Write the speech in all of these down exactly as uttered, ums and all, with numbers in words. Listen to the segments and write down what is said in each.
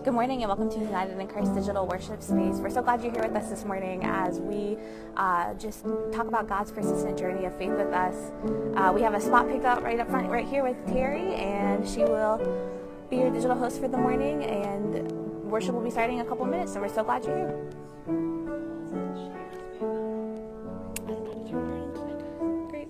Good morning and welcome to United in Christ Digital Worship Space. We're so glad you're here with us this morning as we uh, just talk about God's persistent journey of faith with us. Uh, we have a spot picked up right up front right here with Terry, and she will be your digital host for the morning, and worship will be starting in a couple minutes, so we're so glad you're here. Great.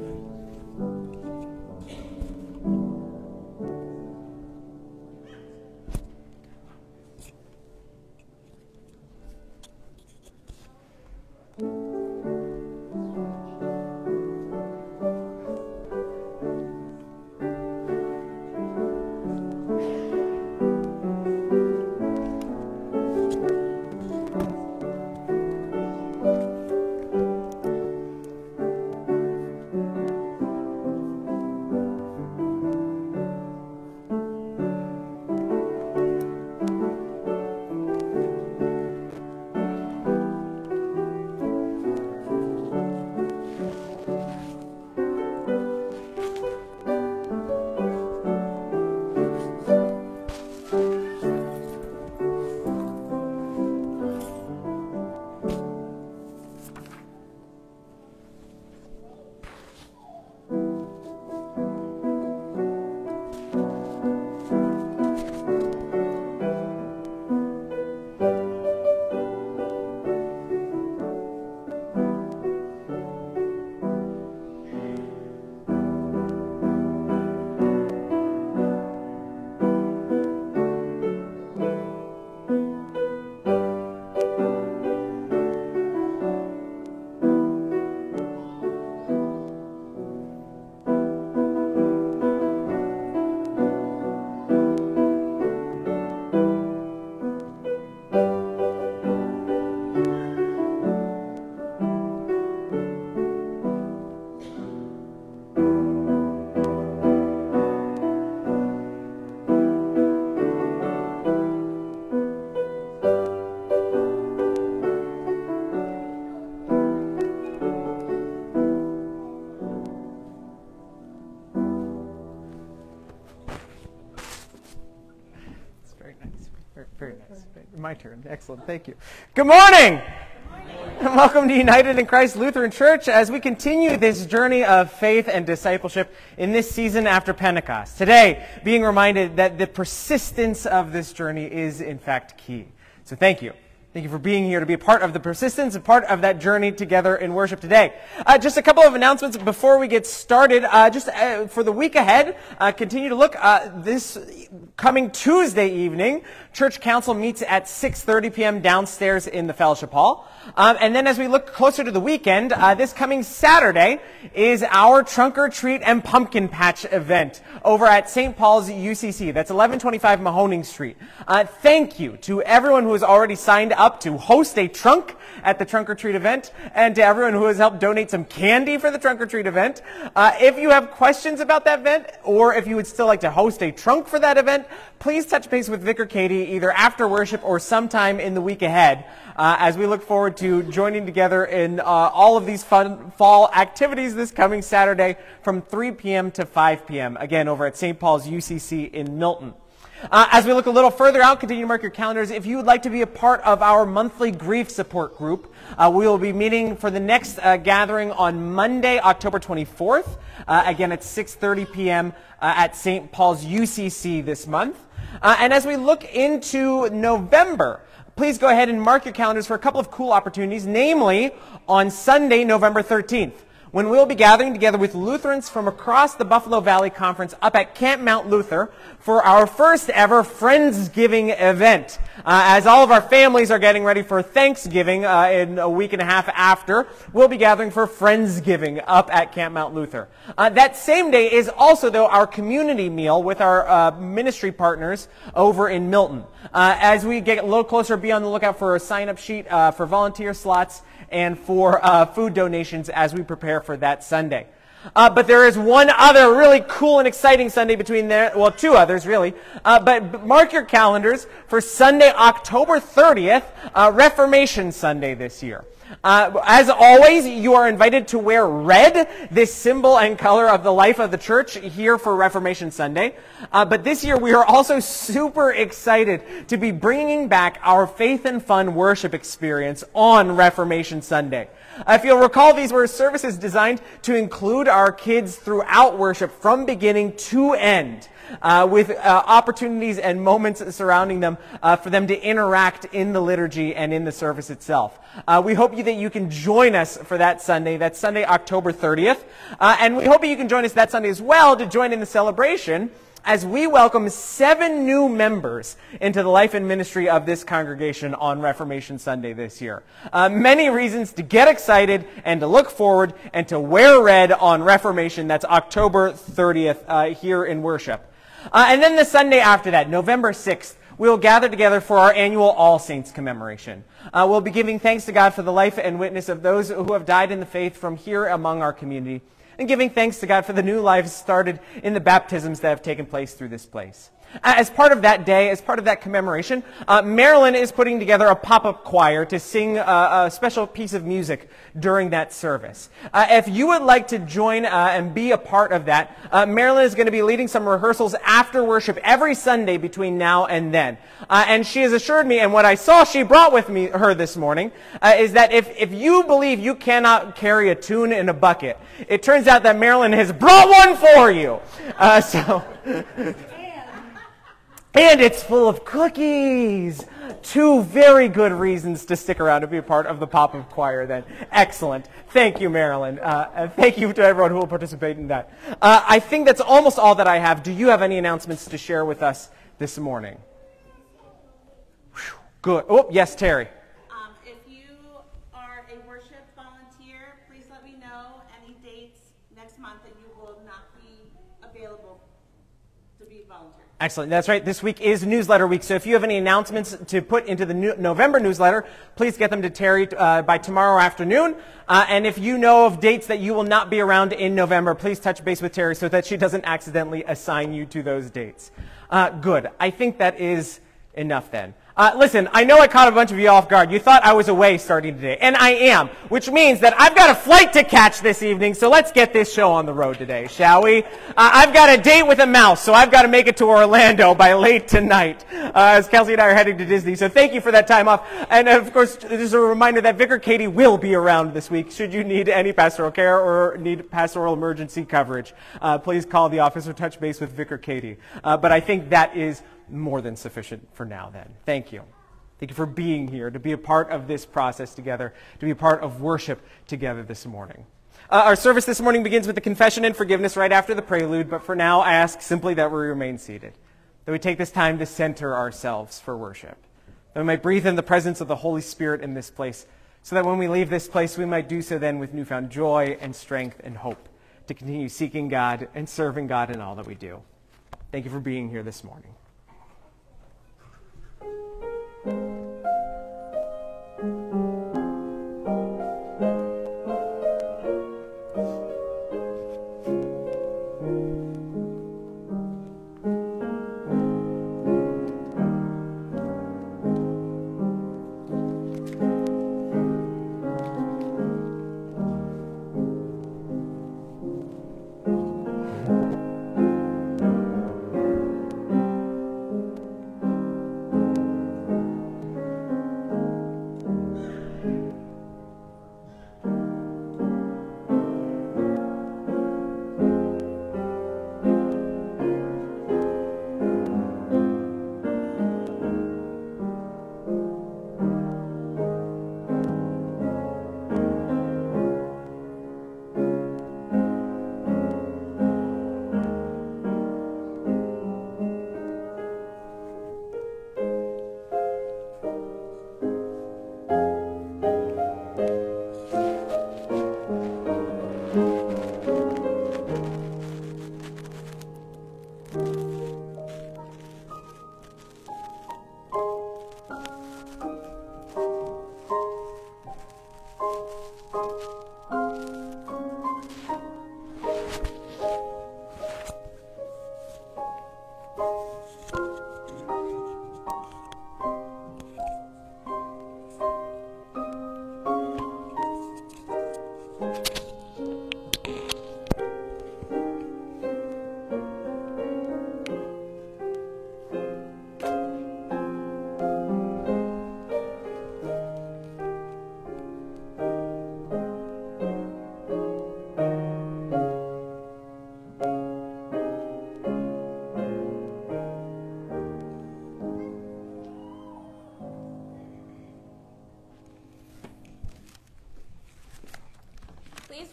Very nice. My turn. Excellent. Thank you. Good morning. Good morning. And welcome to United in Christ Lutheran Church as we continue this journey of faith and discipleship in this season after Pentecost. Today, being reminded that the persistence of this journey is in fact key. So thank you. Thank you for being here to be a part of the persistence and part of that journey together in worship today. Uh, just a couple of announcements before we get started. Uh, just uh, for the week ahead, uh, continue to look. Uh, this coming Tuesday evening, Church Council meets at six thirty p.m. downstairs in the Fellowship Hall. Um, and then as we look closer to the weekend, uh, this coming Saturday is our Trunk or Treat and Pumpkin Patch event over at Saint Paul's U C C. That's eleven twenty-five Mahoning Street. Uh, thank you to everyone who has already signed up to host a trunk at the Trunk or Treat event, and to everyone who has helped donate some candy for the Trunk or Treat event. Uh, if you have questions about that event, or if you would still like to host a trunk for that event, please touch base with Vicar Katie either after worship or sometime in the week ahead, uh, as we look forward to joining together in uh, all of these fun fall activities this coming Saturday from three p.m. to five p.m. again over at Saint Paul's U C C in Milton. Uh, as we look a little further out, continue to mark your calendars. If you would like to be a part of our monthly grief support group, uh, we will be meeting for the next uh, gathering on Monday, October twenty-fourth, uh, again at six thirty p.m. Uh, at Saint Paul's U C C this month. Uh, and as we look into November, please go ahead and mark your calendars for a couple of cool opportunities, namely on Sunday, November thirteenth. When we'll be gathering together with Lutherans from across the Buffalo Valley Conference up at Camp Mount Luther for our first ever Friendsgiving event. Uh, as all of our families are getting ready for Thanksgiving uh, in a week and a half after, we'll be gathering for Friendsgiving up at Camp Mount Luther. Uh, that same day is also, though, our community meal with our uh, ministry partners over in Milton. Uh, as we get a little closer, be on the lookout for a sign-up sheet uh, for volunteer slots and for uh, food donations as we prepare for that Sunday. Uh, but there is one other really cool and exciting Sunday between there, well, two others really, uh, but mark your calendars for Sunday, October thirtieth, uh, Reformation Sunday this year. Uh, as always, you are invited to wear red, this symbol and color of the life of the church, here for Reformation Sunday. Uh, but this year, we are also super excited to be bringing back our Faith and Fun worship experience on Reformation Sunday. Uh, if you'll recall, these were services designed to include our kids throughout worship from beginning to end. Uh, with uh, opportunities and moments surrounding them uh, for them to interact in the liturgy and in the service itself. Uh, we hope you, that you can join us for that Sunday. That's Sunday, October thirtieth. Uh, and we hope that you can join us that Sunday as well to join in the celebration as we welcome seven new members into the life and ministry of this congregation on Reformation Sunday this year. Uh, many reasons to get excited and to look forward and to wear red on Reformation. That's October thirtieth uh, here in worship. Uh, and then the Sunday after that, November sixth, we'll gather together for our annual All Saints commemoration. Uh, we'll be giving thanks to God for the life and witness of those who have died in the faith from here among our community, and giving thanks to God for the new lives started in the baptisms that have taken place through this place. As part of that day, as part of that commemoration, uh, Marilyn is putting together a pop-up choir to sing uh, a special piece of music during that service. Uh, if you would like to join uh, and be a part of that, uh, Marilyn is going to be leading some rehearsals after worship every Sunday between now and then. Uh, and she has assured me, and what I saw she brought with me her this morning, uh, is that if, if you believe you cannot carry a tune in a bucket, it turns out that Marilyn has brought one for you. Uh, so... And it's full of cookies. Two very good reasons to stick around to be a part of the pop-up choir then. Excellent. Thank you, Marilyn. Uh, and thank you to everyone who will participate in that. Uh, I think that's almost all that I have. Do you have any announcements to share with us this morning? Whew. Good. Oh, yes, Terry. Um, if you are a worship volunteer, please let me know any dates next month that you will not be available to be volunteer. Excellent. That's right. This week is newsletter week. So if you have any announcements to put into the new November newsletter, please get them to Terry uh, by tomorrow afternoon. Uh, and if you know of dates that you will not be around in November, please touch base with Terry so that she doesn't accidentally assign you to those dates. Uh, good. I think that is enough then. Uh, listen, I know I caught a bunch of you off guard. You thought I was away starting today, and I am, which means that I've got a flight to catch this evening, so let's get this show on the road today, shall we? Uh, I've got a date with a mouse, so I've got to make it to Orlando by late tonight, uh, as Kelsey and I are heading to Disney, so thank you for that time off. And of course, just a reminder that Vicar Katie will be around this week. Should you need any pastoral care or need pastoral emergency coverage, uh, please call the office or touch base with Vicar Katie. Uh, but I think that is more than sufficient for now then. Thank you. Thank you for being here, to be a part of this process together, to be a part of worship together this morning. Uh, our service this morning begins with the confession and forgiveness right after the prelude, but for now I ask simply that we remain seated, that we take this time to center ourselves for worship, that we might breathe in the presence of the Holy Spirit in this place, so that when we leave this place we might do so then with newfound joy and strength and hope to continue seeking God and serving God in all that we do. Thank you for being here this morning.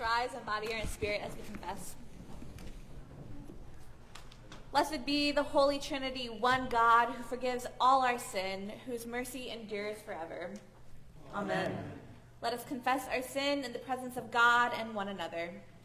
rise in body and spirit as we confess. Blessed be the Holy Trinity, one God, who forgives all our sin, whose mercy endures forever. Amen. Let us confess our sin in the presence of God and one another.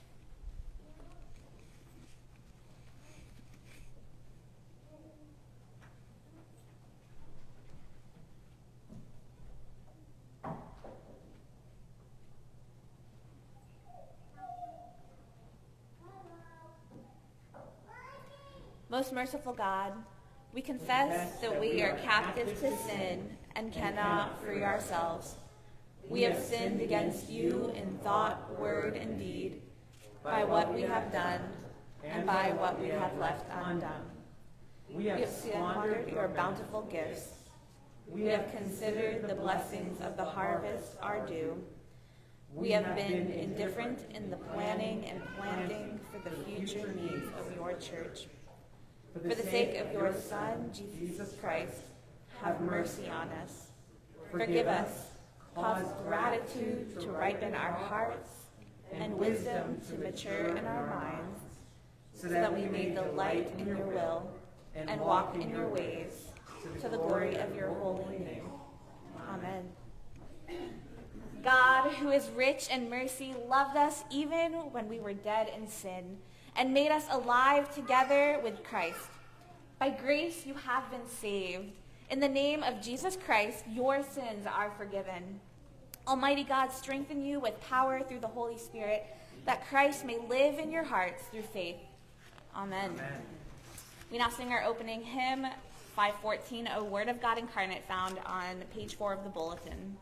Most merciful God, we confess that we are captive to sin and cannot free ourselves. We have sinned against you in thought, word, and deed, by what we have done and by what we have left undone. We have squandered your bountiful gifts. We have considered the blessings of the harvest our due. We have been indifferent in the planning and planting for the future needs of your church. For the sake of your Son, Jesus Christ, have mercy on us. Forgive us. Cause gratitude to ripen our hearts and wisdom to mature in our minds, so that we may delight in your will and walk in your ways to the glory of your holy name. Amen. God, who is rich in mercy, loved us even when we were dead in sin, and made us alive together with Christ. By grace you have been saved. In the name of Jesus Christ, your sins are forgiven. Almighty God, strengthen you with power through the Holy Spirit, that Christ may live in your hearts through faith. Amen. Amen. We now sing our opening hymn, five fourteen, O Word of God Incarnate, found on page four of the bulletin.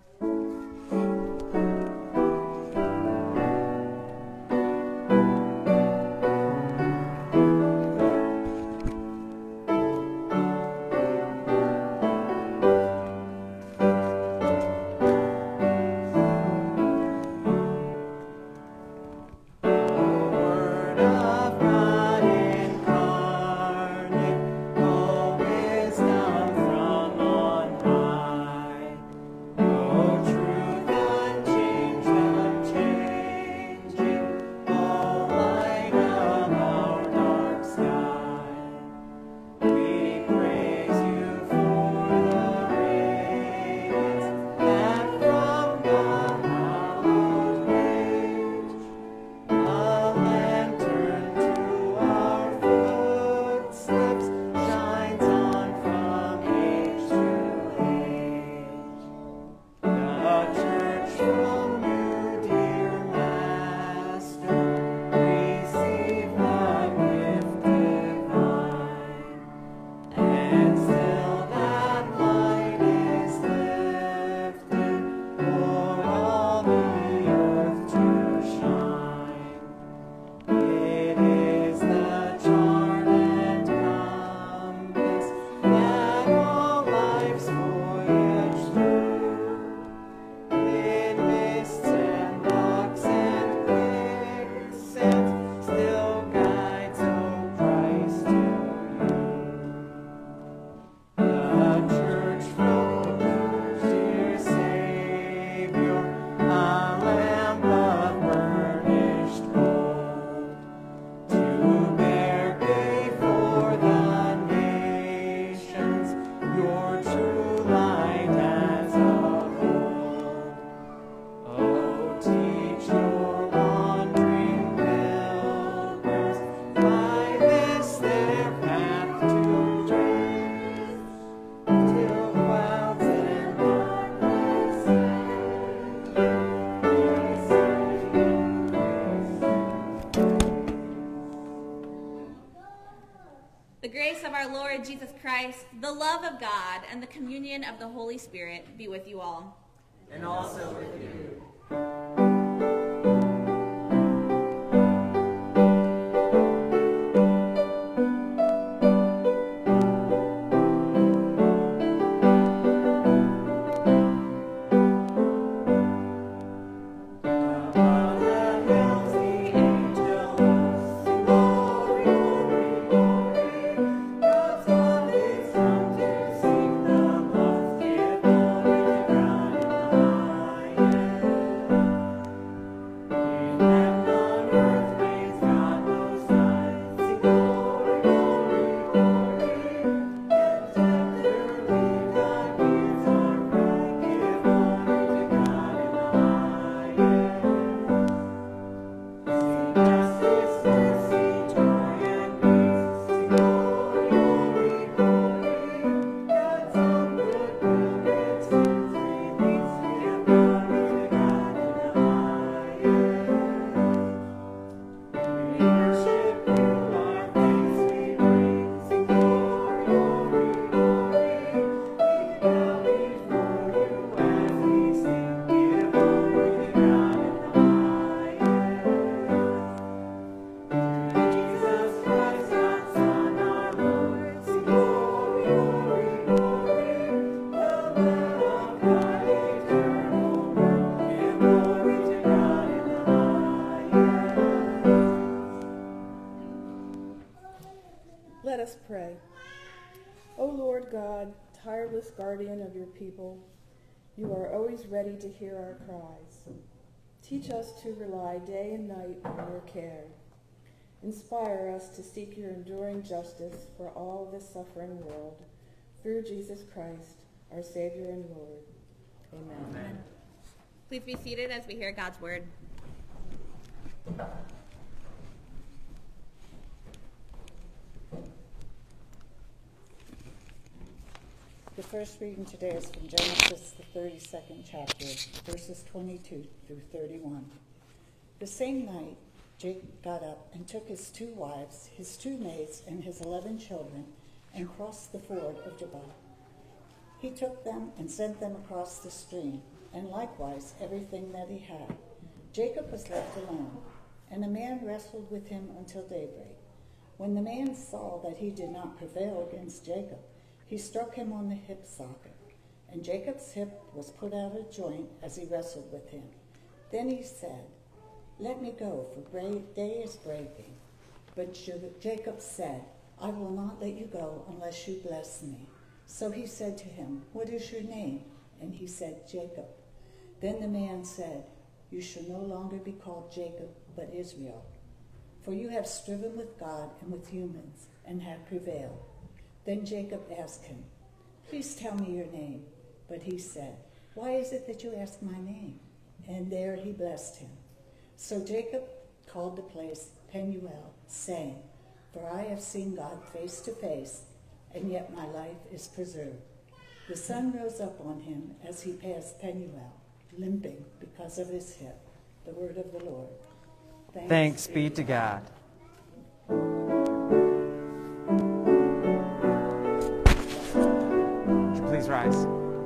Jesus Christ, the love of God, and the communion of the Holy Spirit be with you all. And also with you. Yeah. tireless guardian of your people, you are always ready to hear our cries. Teach us to rely day and night on your care. Inspire us to seek your enduring justice for all this suffering world, through Jesus Christ, our Savior and Lord. Amen. Amen. Please be seated as we hear God's word. The first reading today is from Genesis, the thirty-second chapter, verses twenty-two through thirty-one. The same night, Jacob got up and took his two wives, his two maids, and his eleven children, and crossed the ford of Jabbok. He took them and sent them across the stream, and likewise everything that he had. Jacob was left alone, and a man wrestled with him until daybreak. When the man saw that he did not prevail against Jacob, he struck him on the hip socket, and Jacob's hip was put out of joint as he wrestled with him. Then he said, "Let me go, for brave day is breaking." But Jacob said, "I will not let you go unless you bless me." So he said to him, "What is your name?" And he said, "Jacob." Then the man said, "You shall no longer be called Jacob, but Israel, for you have striven with God and with humans, and have prevailed." Then Jacob asked him, "Please tell me your name." But he said, "Why is it that you ask my name?" And there he blessed him. So Jacob called the place Peniel, saying, "For I have seen God face to face, and yet my life is preserved." The sun rose up on him as he passed Peniel, limping because of his hip. The word of the Lord. Thanks, Thanks be to God. Please rise.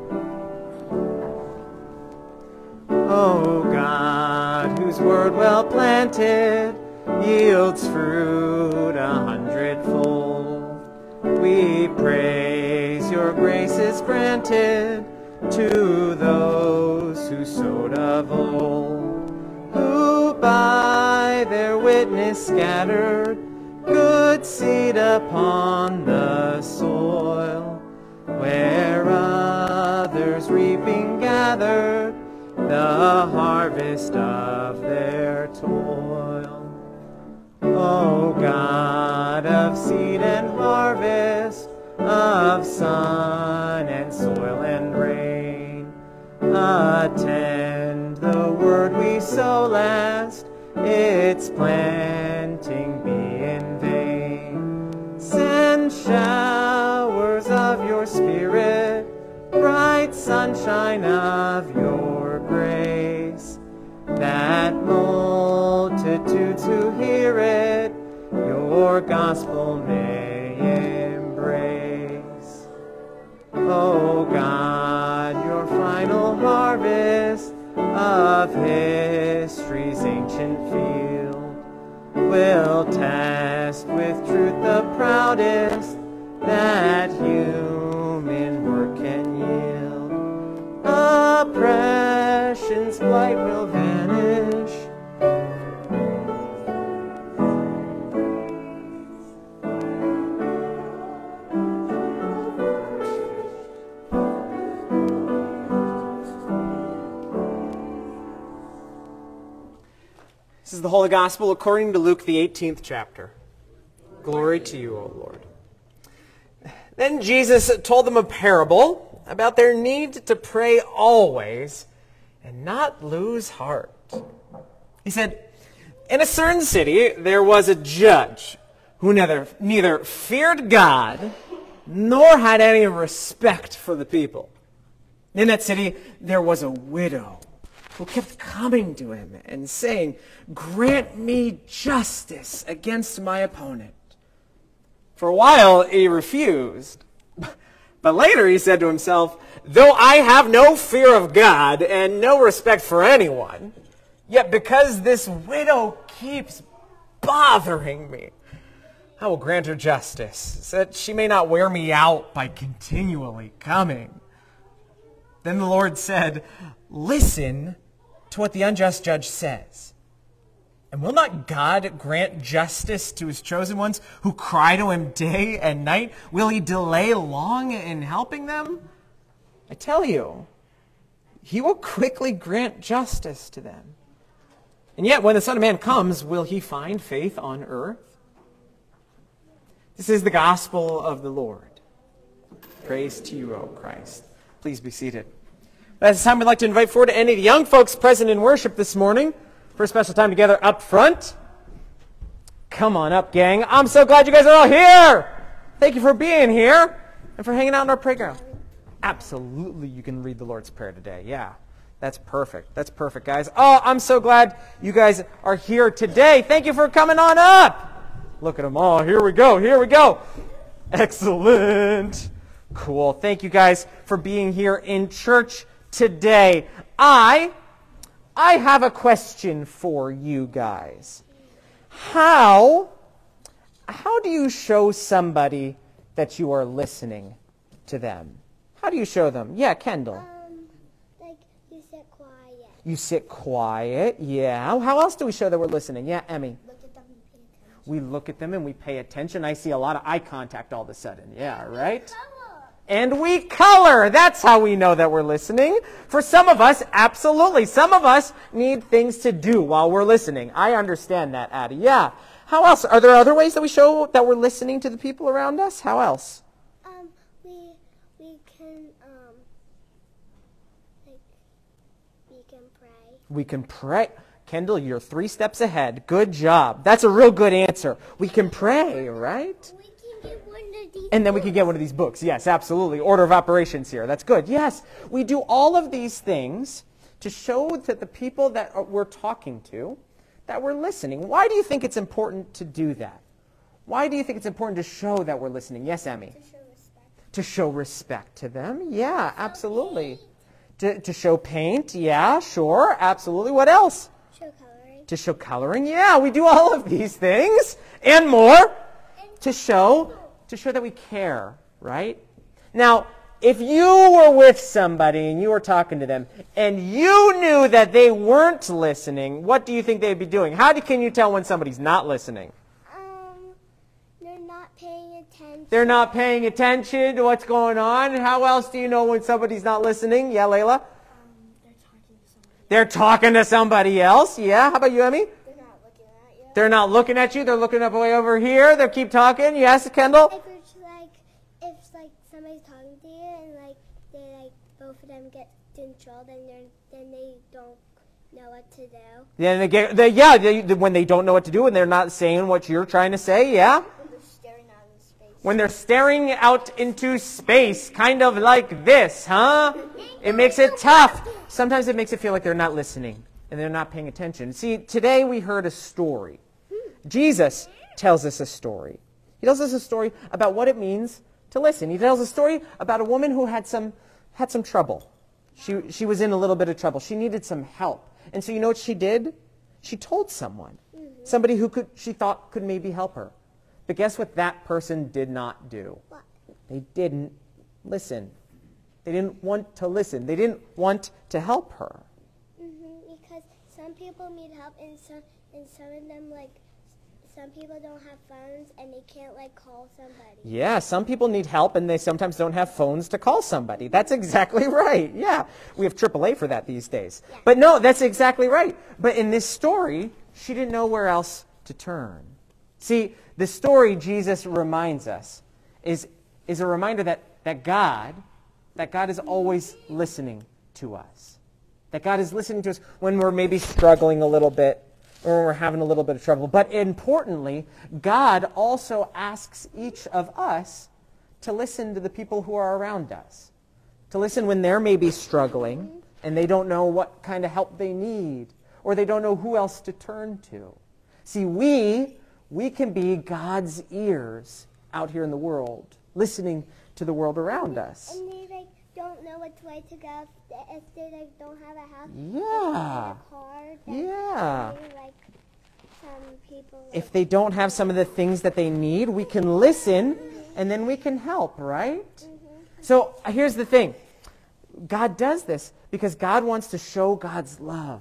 O God, whose word well planted yields fruit a hundredfold, we praise your graces granted to those who sowed of old, who by their witness scattered good seed upon the soil, where others reaping gathered the harvest of their toil. O God of seed and harvest, of sun and soil and rain, attend the word we sow last, its planting be in vain. Send showers of your Spirit, bright sunshine of your grace, that multitudes who hear it your gospel may embrace. O God, your final harvest of history's ancient field will test with truth the proudest that human work can yield. Oppression's blight will vanish. This is the Holy Gospel according to Luke, the eighteenth chapter. Glory to you, O Lord. Then Jesus told them a parable about their need to pray always and not lose heart. He said, in a certain city there was a judge who neither, neither feared God nor had any respect for the people. In that city there was a widow who kept coming to him and saying, "Grant me justice against my opponent." For a while he refused, but later he said to himself, "Though I have no fear of God and no respect for anyone, yet because this widow keeps bothering me, I will grant her justice, so that she may not wear me out by continually coming." Then the Lord said, "Listen to what the unjust judge says." And will not God grant justice to his chosen ones who cry to him day and night? Will he delay long in helping them? I tell you, he will quickly grant justice to them. And yet, when the Son of Man comes, will he find faith on earth? This is the gospel of the Lord. Praise to you, O Christ. Please be seated. At this time, we'd like to invite forward any of the young folks present in worship this morning for a special time together up front. Come on up, gang. I'm so glad you guys are all here. Thank you for being here and for hanging out in our playground. Absolutely, you can read the Lord's Prayer today. Yeah, that's perfect. That's perfect, guys. Oh, I'm so glad you guys are here today. Thank you for coming on up. Look at them all. Here we go. Here we go. Excellent. Cool. Thank you guys for being here in church today. I... I have a question for you guys. How, how do you show somebody that you are listening to them? How do you show them? Yeah, Kendall. Um, like, you sit quiet. You sit quiet, yeah. How else do we show that we're listening? Yeah, Emmy. Look at them and pay attention. We look at them and we pay attention. I see a lot of eye contact all of a sudden. Yeah, right? And we color. That's how we know that we're listening. For some of us, absolutely. Some of us need things to do while we're listening. I understand that, Addie. Yeah. How else? Are there other ways that we show that we're listening to the people around us? How else? Um, we we can um like we can pray. We can pray. Kendall, you're three steps ahead. Good job. That's a real good answer. We can pray, right? We can get one of these. And then we can get one of these books. Yes, absolutely. Order of operations here. That's good. Yes, we do all of these things to show that the people that we're talking to, that we're listening. Why do you think it's important to do that? Why do you think it's important to show that we're listening? Yes, Emmy. To show respect. To show respect to them. Yeah, absolutely. To, to show paint. Yeah, sure. Absolutely. What else? Show coloring. To show coloring. Yeah, we do all of these things and more to show to show that we care, right? Now, if you were with somebody and you were talking to them and you knew that they weren't listening, what do you think they'd be doing? How do, can you tell when somebody's not listening? Um, they're not paying attention. They're not paying attention to what's going on. How else do you know when somebody's not listening? Yeah, Layla? Um, they're talking to somebody. They're talking to somebody else. Yeah, how about you, Emmy? They're not looking at you. They're not looking at you. They're looking up way over here. They keep talking. Yes, Kendall? If it's like, if like somebody's talking to you and like they like both of them get in trouble, then they then they don't know what to do. Then they get, they, yeah, they, when they don't know what to do and they're not saying what you're trying to say, yeah. When they're staring out into space. When they're staring out into space, kind of like this, huh? It makes it tough. Sometimes it makes it feel like they're not listening and they're not paying attention. See, today we heard a story. Jesus tells us a story. He tells us a story about what it means to listen. He tells a story about a woman who had some had some trouble. She she was in a little bit of trouble. She needed some help. And so you know what she did? She told someone. Mm-hmm. Somebody who could she thought could maybe help her. But guess what that person did not do? What? They didn't listen. They didn't want to listen. They didn't want to help her. Mm-hmm, because some people need help and some and some of them like some people don't have phones and they can't like call somebody. Yeah, some people need help and they sometimes don't have phones to call somebody. That's exactly right. Yeah, we have triple A for that these days. Yeah. But no, that's exactly right. But in this story, she didn't know where else to turn. See, the story Jesus reminds us is, is a reminder that, that God, that God is always listening to us. That God is listening to us when we're maybe struggling a little bit, or we're having a little bit of trouble. But importantly, God also asks each of us to listen to the people who are around us. To listen when they're maybe struggling and they don't know what kind of help they need, or they don't know who else to turn to. See, we, we can be God's ears out here in the world, listening to the world around us. And they like don't know which way to go if they like don't have a house. Yeah. If they have a car, then Yeah. they, like some people. Like, If they don't have some of the things that they need, we can listen and then we can help, right? mm-hmm. So here's the thing. God does this because God wants to show God's love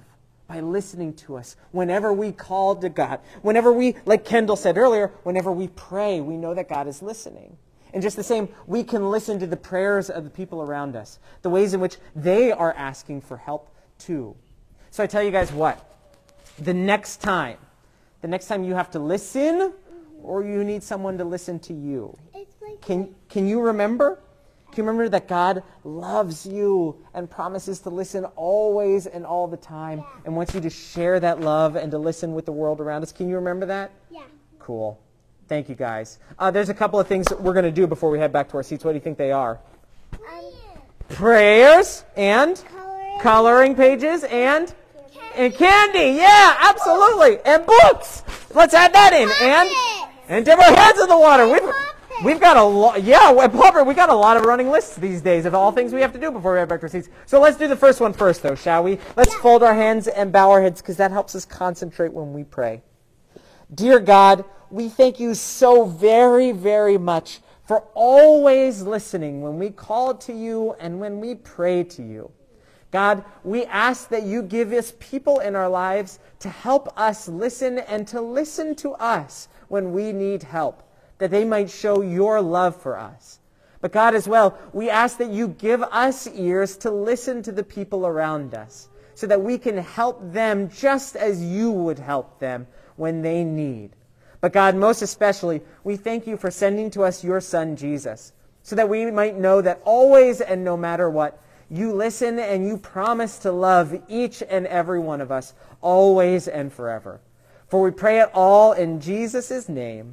by listening to us. Whenever we call to God, whenever we, like Kendall said earlier, whenever we pray, we know that God is listening. And just the same, we can listen to the prayers of the people around us, the ways in which they are asking for help too. So I tell you guys what, the next time, the next time you have to listen or you need someone to listen to you, can, can you remember? Can you remember that God loves you and promises to listen always and all the time and wants you to share that love and to listen with the world around us? Can you remember that? Yeah. Cool. Thank you, guys. Uh, there's a couple of things that we're going to do before we head back to our seats. What do you think they are? Um, Prayers and coloring, coloring pages and and candy. Yeah, absolutely. And books. Let's add that in. And and dip our heads in the water. We've, we've got a lot. Yeah, Popper, we got a lot of running lists these days of all things we have to do before we head back to our seats. So let's do the first one first, though, shall we? Let's yeah. fold our hands and bow our heads because that helps us concentrate when we pray. Dear God, we thank you so very, very much for always listening when we call to you and when we pray to you. God, we ask that you give us people in our lives to help us listen and to listen to us when we need help, that they might show your love for us. But God, as well, we ask that you give us ears to listen to the people around us so that we can help them just as you would help them when they need. But God, most especially, we thank you for sending to us your Son, Jesus, so that we might know that always and no matter what, you listen and you promise to love each and every one of us, always and forever. For we pray it all in Jesus' name.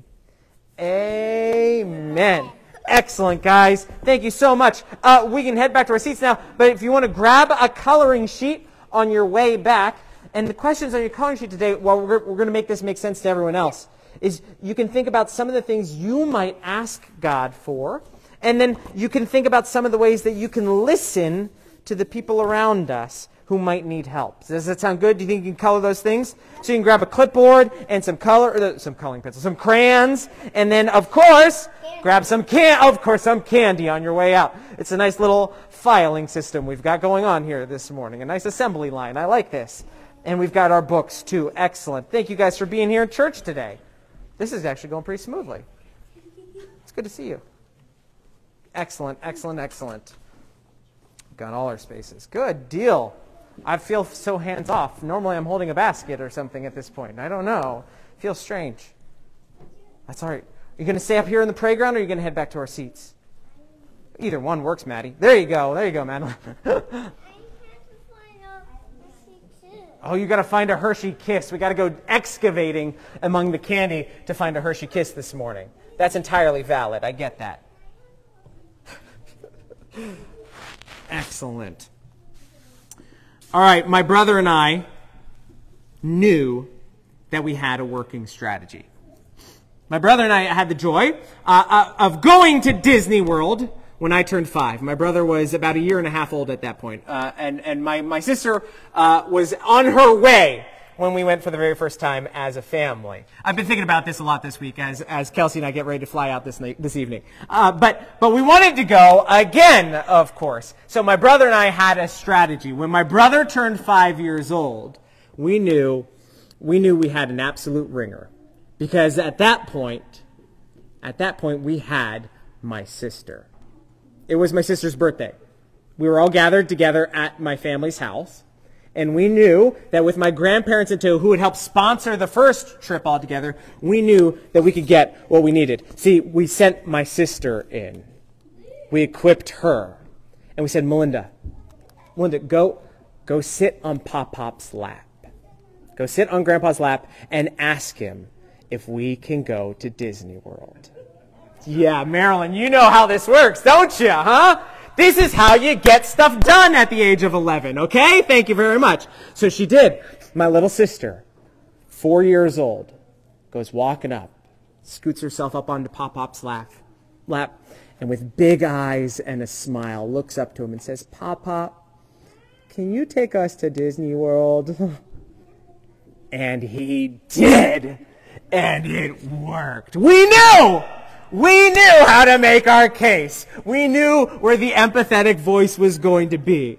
Amen. Excellent, guys. Thank you so much. Uh, we can head back to our seats now, but if you want to grab a coloring sheet on your way back, and the questions on your coloring sheet today, well, we're, we're going to make this make sense to everyone else, is you can think about some of the things you might ask God for, and then you can think about some of the ways that you can listen to the people around us who might need help. Does that sound good? Do you think you can color those things? So you can grab a clipboard and some color, or some coloring pencils, some crayons, and then, of course, grab some can, of course, some candy on your way out. It's a nice little filing system we've got going on here this morning. A nice assembly line. I like this. And we've got our books, too. Excellent. Thank you guys for being here in church today. This is actually going pretty smoothly. It's good to see you. Excellent, excellent, excellent. Got all our spaces. Good deal. I feel so hands-off. Normally I'm holding a basket or something at this point. I don't know. It feels strange. That's all right. Are you going to stay up here in the playground or are you going to head back to our seats? Either one works, Maddie. There you go. There you go, Madeline. Oh, you got to find a Hershey Kiss. We got to go excavating among the candy to find a Hershey Kiss this morning. That's entirely valid. I get that. Excellent. All right, my brother and I knew that we had a working strategy. My brother and I had the joy uh, uh, of going to Disney World when I turned five. My brother was about a year and a half old at that point. Uh, and, and my, my sister uh, was on her way when we went for the very first time as a family. I've been thinking about this a lot this week as, as Kelsey and I get ready to fly out this night, this evening. Uh, but, but we wanted to go again, of course. So my brother and I had a strategy. When my brother turned five years old, we knew, we knew we had an absolute ringer. Because at that point, at that point, we had my sister. It was my sister's birthday. We were all gathered together at my family's house. And we knew that with my grandparents in tow, who would help sponsor the first trip all together, we knew that we could get what we needed. See, we sent my sister in. We equipped her. And we said, Melinda, Melinda, go, go sit on Pop-Pop's lap. Go sit on Grandpa's lap and ask him if we can go to Disney World. Yeah, Marilyn, you know how this works, don't you, huh? This is how you get stuff done at the age of eleven, okay? Thank you very much. So she did. My little sister, four years old, goes walking up, scoots herself up onto Pop-Pop's lap, lap, and with big eyes and a smile, looks up to him and says, Pop-Pop, can you take us to Disney World? And he did. And it worked. We knew! We knew how to make our case. We knew where the empathetic voice was going to be.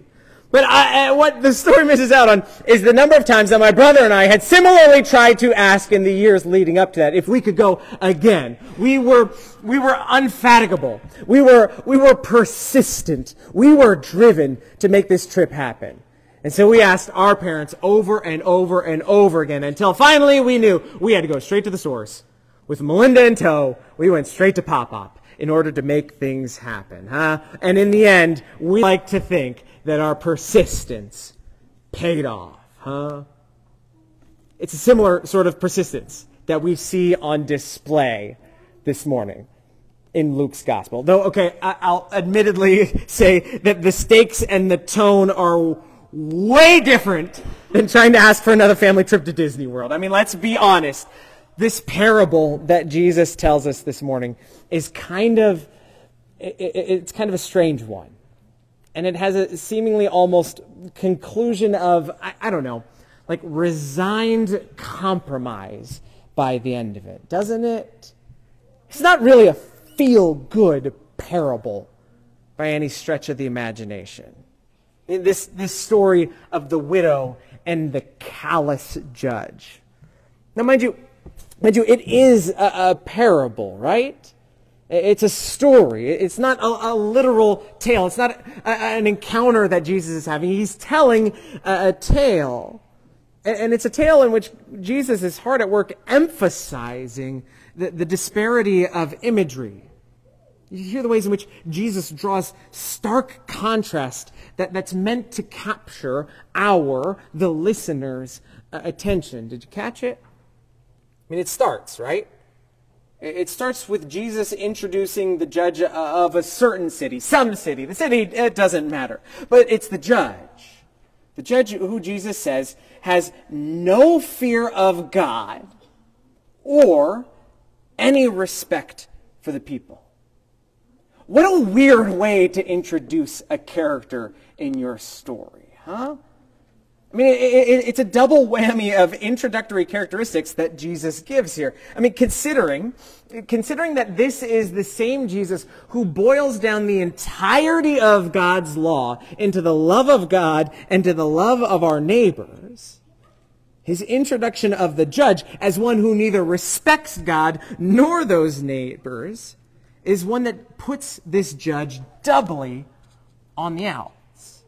But I, what the story misses out on is the number of times that my brother and I had similarly tried to ask in the years leading up to that if we could go again. We were, we were unfatigable. We were, we were persistent. We were driven to make this trip happen. And so we asked our parents over and over and over again until finally we knew we had to go straight to the source. With Melinda in tow, we went straight to Pop-Pop in order to make things happen, huh? And in the end, we like to think that our persistence paid off, huh? It's a similar sort of persistence that we see on display this morning in Luke's gospel. Though, okay, I'll admittedly say that the stakes and the tone are way different than trying to ask for another family trip to Disney World. I mean, let's be honest. This parable that Jesus tells us this morning is kind of, it's kind of a strange one. And it has a seemingly almost conclusion of, I, I don't know, like resigned compromise by the end of it, doesn't it? It's not really a feel-good parable by any stretch of the imagination. This, this story of the widow and the callous judge. Now, mind you, mind you, it is a, a parable, right? It's a story. It's not a, a literal tale. It's not a, a, an encounter that Jesus is having. He's telling a, a tale. And, and it's a tale in which Jesus is hard at work emphasizing the, the disparity of imagery. You hear the ways in which Jesus draws stark contrast that, that's meant to capture our, the listener's, uh, attention. Did you catch it? I mean, it starts, right? It starts with Jesus introducing the judge of a certain city, some city. The city, it doesn't matter. But it's the judge. The judge who Jesus says has no fear of God or any respect for the people. What a weird way to introduce a character in your story, huh? I mean, it, it, it's a double whammy of introductory characteristics that Jesus gives here. I mean, considering, considering that this is the same Jesus who boils down the entirety of God's law into the love of God and to the love of our neighbors, his introduction of the judge as one who neither respects God nor those neighbors is one that puts this judge doubly on the out.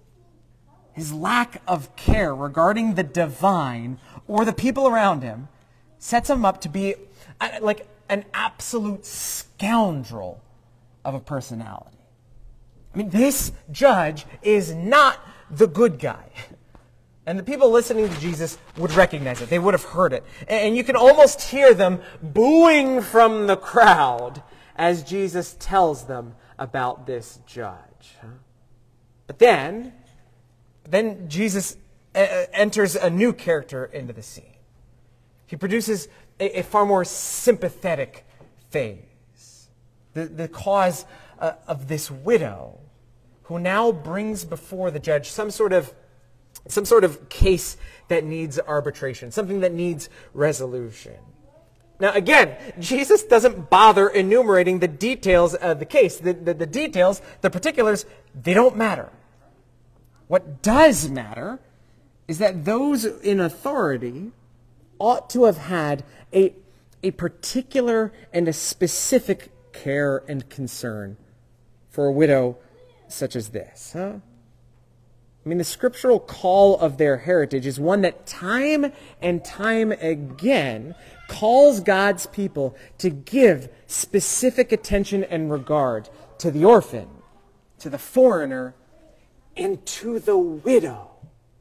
His lack of care regarding the divine or the people around him sets him up to be like an absolute scoundrel of a personality. I mean, this judge is not the good guy. And the people listening to Jesus would recognize it. They would have heard it. And you can almost hear them booing from the crowd as Jesus tells them about this judge. But then... Then Jesus uh, enters a new character into the scene. He produces a, a far more sympathetic phase. The, the cause uh, of this widow, who now brings before the judge some sort of some sort of case that needs arbitration, something that needs resolution. Now, again, Jesus doesn't bother enumerating the details of the case. The, the, the details, the particulars, they don't matter. What does matter is that those in authority ought to have had a, a particular and a specific care and concern for a widow such as this. Huh? I mean, the scriptural call of their heritage is one that time and time again calls God's people to give specific attention and regard to the orphan, to the foreigner, and to the widow.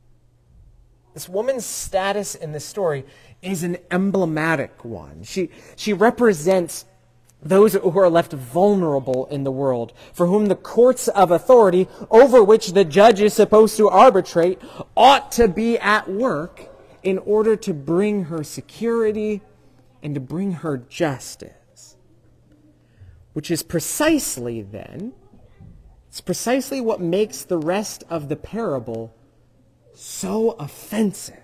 This woman's status in this story is an emblematic one. She, she represents those who are left vulnerable in the world, for whom the courts of authority over which the judge is supposed to arbitrate ought to be at work in order to bring her security and to bring her justice. Which is precisely then It's precisely what makes the rest of the parable so offensive.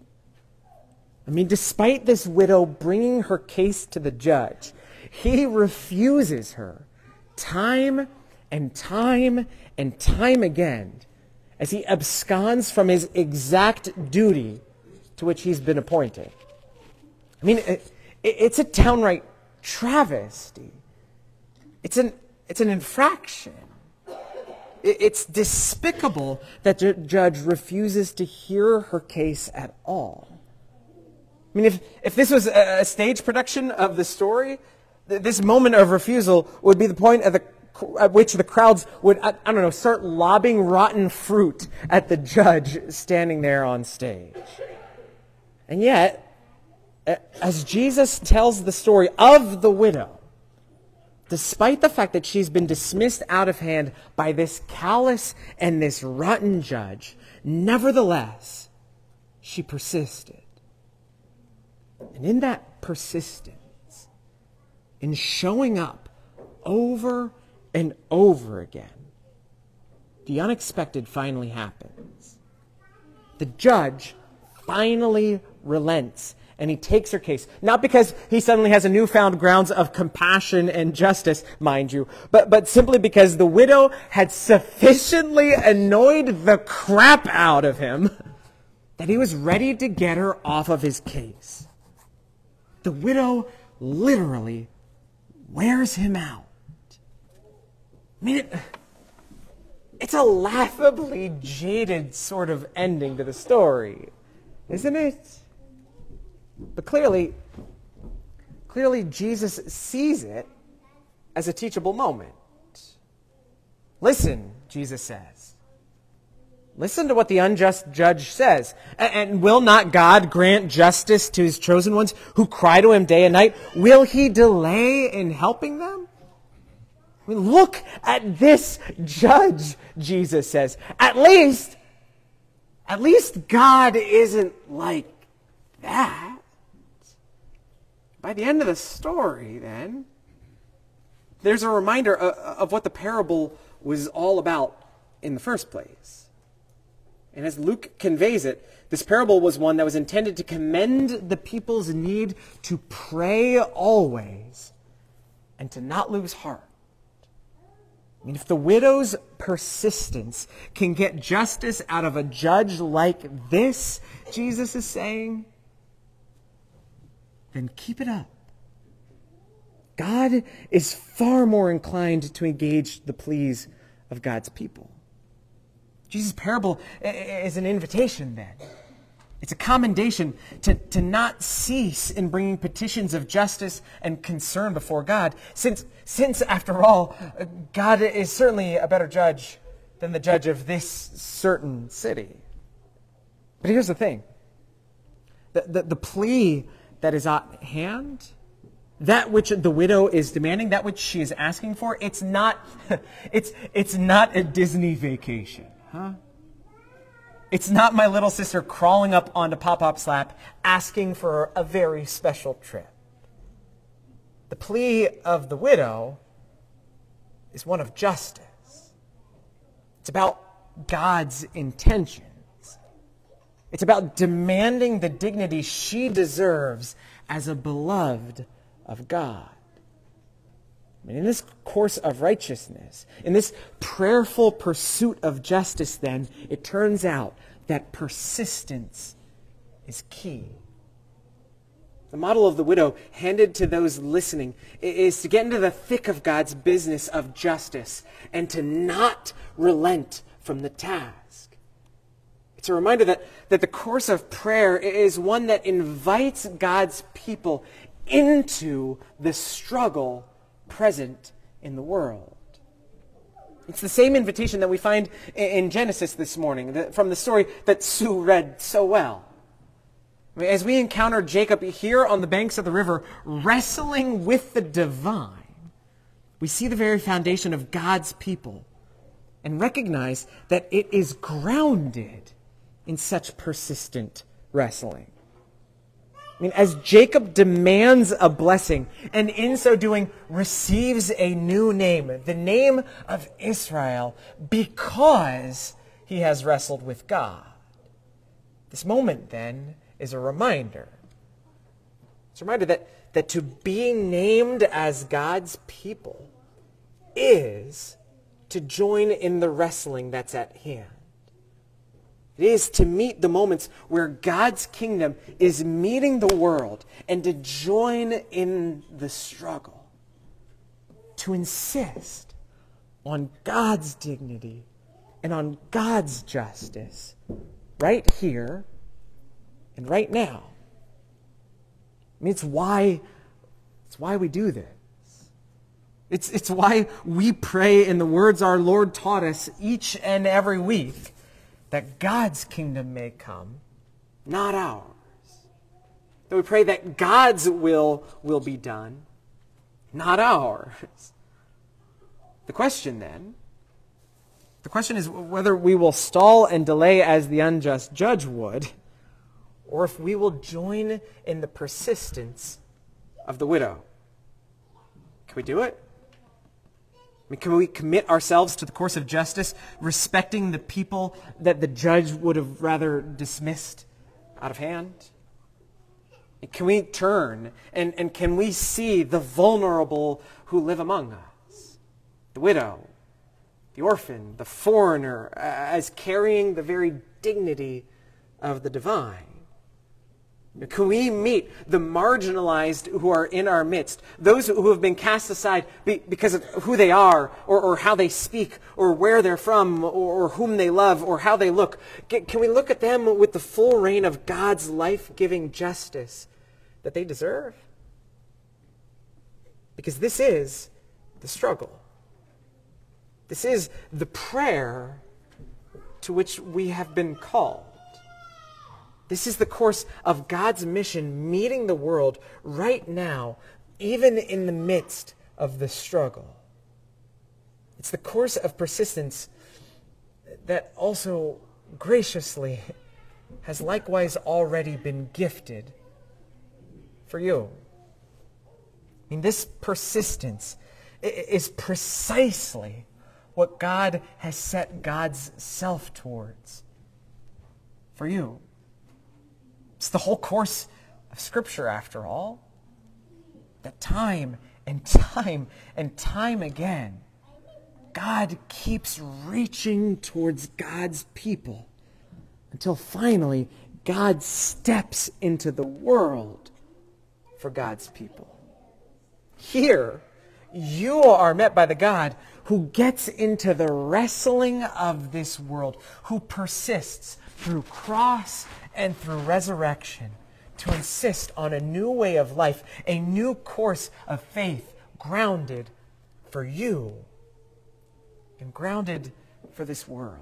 I mean, despite this widow bringing her case to the judge, he refuses her time and time and time again as he absconds from his exact duty to which he's been appointed. I mean, it, it's a downright travesty. It's an, it's an infraction. It, it's despicable that the judge refuses to hear her case at all. I mean, if, if this was a, a stage production of the story, th- this moment of refusal would be the point at, the, at which the crowds would, I, I don't know, start lobbing rotten fruit at the judge standing there on stage. And yet, as Jesus tells the story of the widow, despite the fact that she's been dismissed out of hand by this callous and this rotten judge, nevertheless, she persisted. And in that persistence, in showing up over and over again, the unexpected finally happens. The judge finally relents, and he takes her case. Not because he suddenly has a newfound grounds of compassion and justice, mind you, but, but simply because the widow had sufficiently annoyed the crap out of him that he was ready to get her off of his case. The widow literally wears him out. I mean, it, it's a laughably jaded sort of ending to the story, isn't it? But clearly, clearly Jesus sees it as a teachable moment. Listen, Jesus says. Listen to what the unjust judge says. And, and will not God grant justice to his chosen ones who cry to him day and night? Will he delay in helping them? I mean, look at this judge, Jesus says. At least, at least God isn't like that. By the end of the story, then, there's a reminder of, of what the parable was all about in the first place. And as Luke conveys it, this parable was one that was intended to commend the people's need to pray always and to not lose heart. I mean, if the widow's persistence can get justice out of a judge like this, Jesus is saying, then keep it up. God is far more inclined to engage the pleas of God's people. Jesus' parable is an invitation then. It's a commendation to, to not cease in bringing petitions of justice and concern before God, since, since, after all, God is certainly a better judge than the judge of this certain city. But here's the thing. The, the, the plea that is at hand, that which the widow is demanding, that which she is asking for, it's not, it's, it's not a Disney vacation. Huh? It's not my little sister crawling up onto Pop-Pop's lap asking for a very special trip. The plea of the widow is one of justice. It's about God's intentions. It's about demanding the dignity she deserves as a beloved of God. And in this course of righteousness, in this prayerful pursuit of justice, then, it turns out that persistence is key. The model of the widow handed to those listening is to get into the thick of God's business of justice and to not relent from the task. It's a reminder that, that the course of prayer is one that invites God's people into the struggle present in the world. It's the same invitation that we find in Genesis this morning, from the story that Sue read so well. As we encounter Jacob here on the banks of the river, wrestling with the divine, we see the very foundation of God's people and recognize that it is grounded in such persistent wrestling. I mean, as Jacob demands a blessing, and in so doing receives a new name, the name of Israel, because he has wrestled with God. This moment, then, is a reminder. It's a reminder that, that to being named as God's people is to join in the wrestling that's at hand. It is to meet the moments where God's kingdom is meeting the world and to join in the struggle. To insist on God's dignity and on God's justice right here and right now. I mean, it's why, it's why we do this. It's, it's why we pray in the words our Lord taught us each and every week, that God's kingdom may come, not ours. That we pray that God's will will be done, not ours. The question then, the question is whether we will stall and delay as the unjust judge would, or if we will join in the persistence of the widow. Can we do it? I mean, can we commit ourselves to the course of justice, respecting the people that the judge would have rather dismissed out of hand? And can we turn and, and can we see the vulnerable who live among us? The widow, the orphan, the foreigner, as carrying the very dignity of the divine. Can we meet the marginalized who are in our midst, those who have been cast aside because of who they are, or, or how they speak, or where they're from, or, or whom they love, or how they look? Can we look at them with the full reign of God's life-giving justice that they deserve? Because this is the struggle. This is the prayer to which we have been called. This is the course of God's mission meeting the world right now, even in the midst of the struggle. It's the course of persistence that also graciously has likewise already been gifted for you. I mean, this persistence is precisely what God has set God's self towards for you. It's the whole course of Scripture, after all. That time and time and time again, God keeps reaching towards God's people until finally God steps into the world for God's people. Here, you are met by the God who gets into the wrestling of this world, who persists through cross and through resurrection to insist on a new way of life, a new course of faith grounded for you and grounded for this world.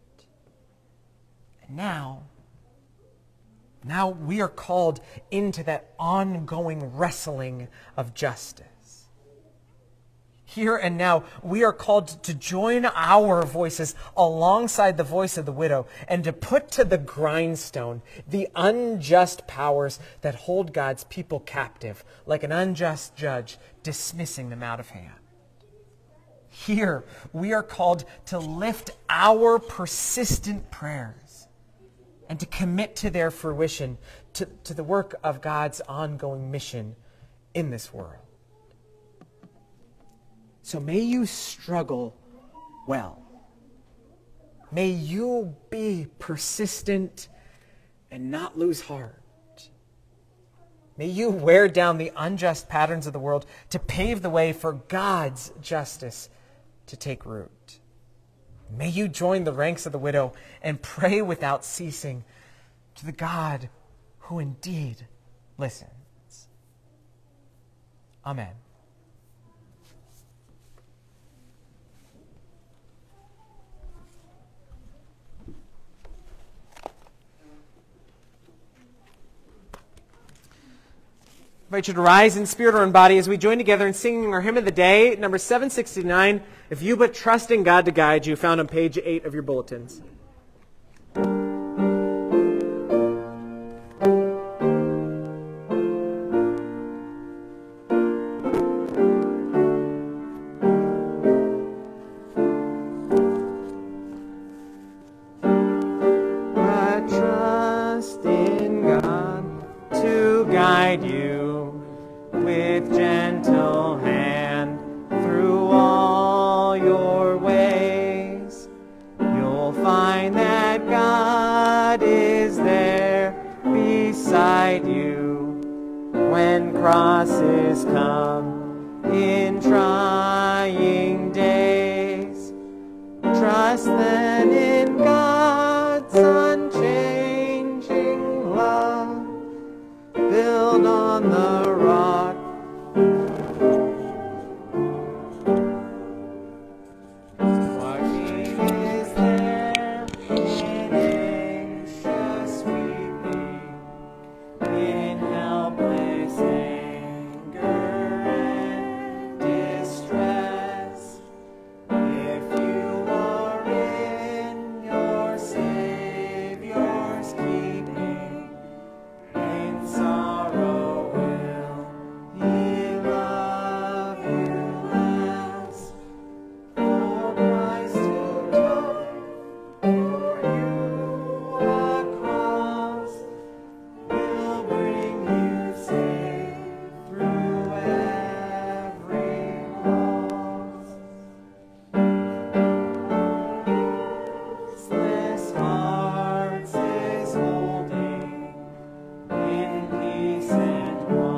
And now, now we are called into that ongoing wrestling of justice. Here and now, we are called to join our voices alongside the voice of the widow and to put to the grindstone the unjust powers that hold God's people captive, like an unjust judge dismissing them out of hand. Here, we are called to lift our persistent prayers and to commit to their fruition, to, to the work of God's ongoing mission in this world. So may you struggle well. May you be persistent and not lose heart. May you wear down the unjust patterns of the world to pave the way for God's justice to take root. May you join the ranks of the widow and pray without ceasing to the God who indeed listens. Amen. I invite you to rise in spirit or in body as we join together in singing our hymn of the day, number seven sixty-nine, If You But Trust in God to Guide You, found on page eight of your bulletins. But trust in God to guide you with gentle hand through all your ways. You'll find that God beside you when crosses come in trying days. Trust then in God's unchanging love. Build on the rock. What need is there in anxious weeping, in helpless anger and distress? If you are in your Savior's keeping, in sorrow will He love you less. For Christ who died for you across will bring you safe through every loss. Restless hearts His holding, in peace and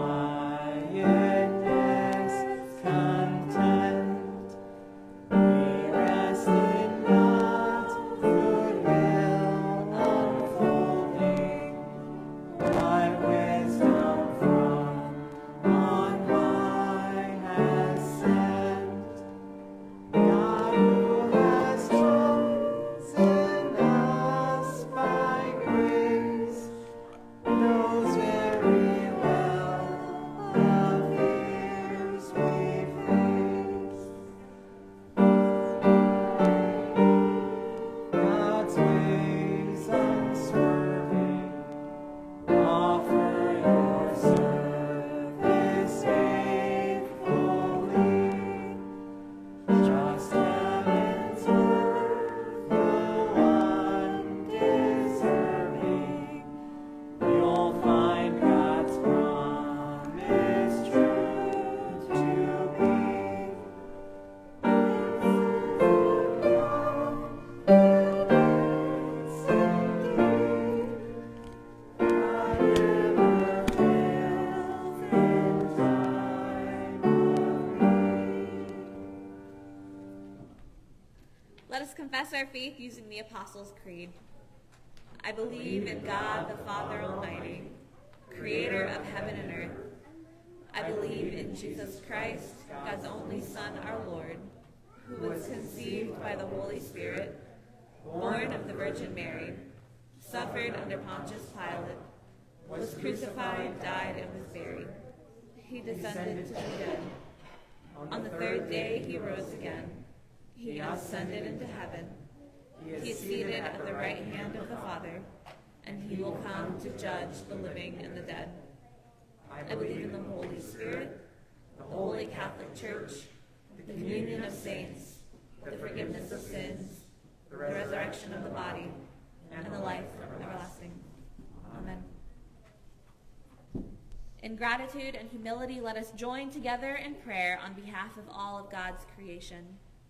quietness content. We rest in God's good will unfolding, what wisdom from on high has sent. God who has chosen us by grace knows very well the fears we face. God's ways unswerving, offer your service faithfully. Trust heaven's worth, the one deserving. You'll find God's promise true to be. God never fails in time of need. Let us confess our faith using the Apostles' Creed. I believe in God the Father Almighty, creator of heaven and earth. I believe in Jesus Christ, God's only Son, our Lord, who was conceived by the Holy Spirit, born of the Virgin Mary, suffered under Pontius Pilate, was crucified, died, and was buried. He descended to the dead. On the third day he rose again. He ascended into heaven. He is seated at the right hand of the Father, and he will come to judge the living and the dead. I believe in the Holy Spirit, the Holy Catholic Church, the communion of saints, the forgiveness of sins, the resurrection of the body, and the life everlasting. Amen. In gratitude and humility, let us join together in prayer on behalf of all of God's creation.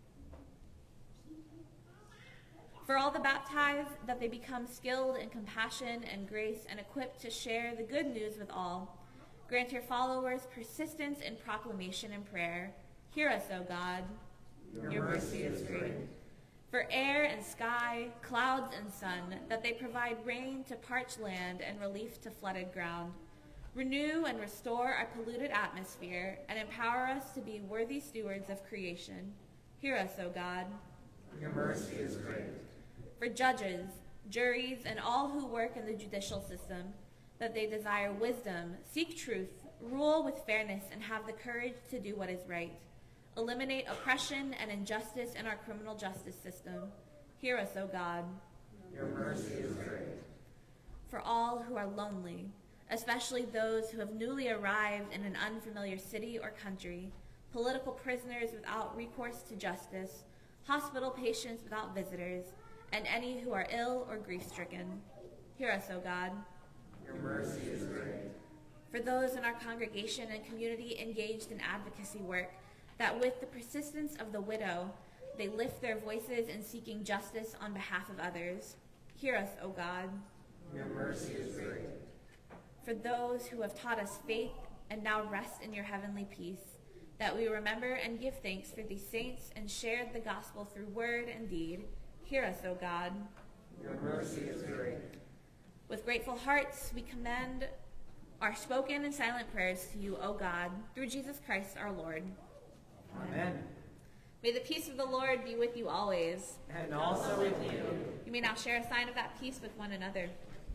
For all the baptized, that they become skilled in compassion and grace and equipped to share the good news with all. Grant your followers persistence in proclamation and prayer. Hear us, O God. Your, your mercy is great. For air and sky, clouds and sun, that they provide rain to parched land and relief to flooded ground. Renew and restore our polluted atmosphere and empower us to be worthy stewards of creation. Hear us, O God. Your mercy is great. For judges, juries, and all who work in the judicial system, that they desire wisdom, seek truth, rule with fairness, and have the courage to do what is right. Eliminate oppression and injustice in our criminal justice system. Hear us, O God. Your mercy is great. For all who are lonely, especially those who have newly arrived in an unfamiliar city or country, political prisoners without recourse to justice, hospital patients without visitors, and any who are ill or grief-stricken. Hear us, O God. Your mercy is great. For those in our congregation and community engaged in advocacy work, that with the persistence of the widow, they lift their voices in seeking justice on behalf of others. Hear us, O God. Your mercy is great. for those who have taught us faith and now rest in your heavenly peace, that we remember and give thanks for these saints and shared the gospel through word and deed. Hear us, O God. Your mercy is great. With grateful hearts, we commend our spoken and silent prayers to you, O God, through Jesus Christ our Lord. Amen. May the peace of the Lord be with you always. And also with you. You may now share a sign of that peace with one another.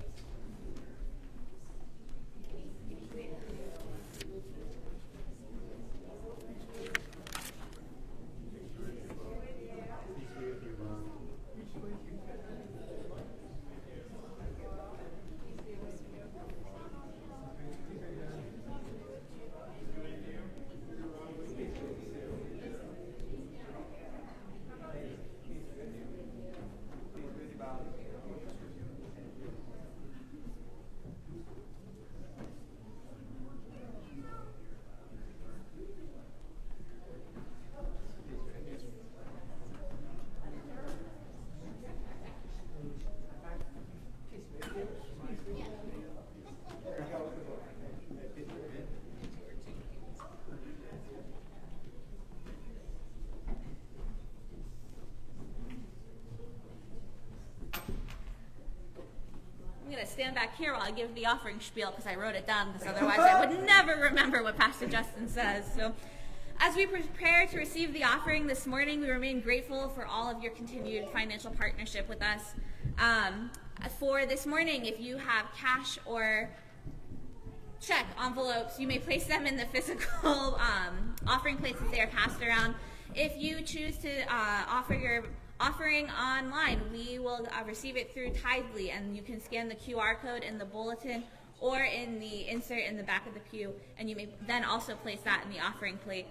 I'm going to stand back here while I give the offering spiel because I wrote it down, because otherwise I would never remember what Pastor Justin says. So, as we prepare to receive the offering this morning, we remain grateful for all of your continued financial partnership with us. Um, for this morning, if you have cash or check envelopes, you may place them in the physical um, offering plates as they are passed around. If you choose to uh, offer your offering online, we will uh, receive it through Tithely, and you can scan the Q R code in the bulletin or in the insert in the back of the pew, and you may then also place that in the offering plate.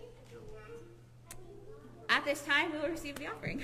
At this time, we will receive the offering.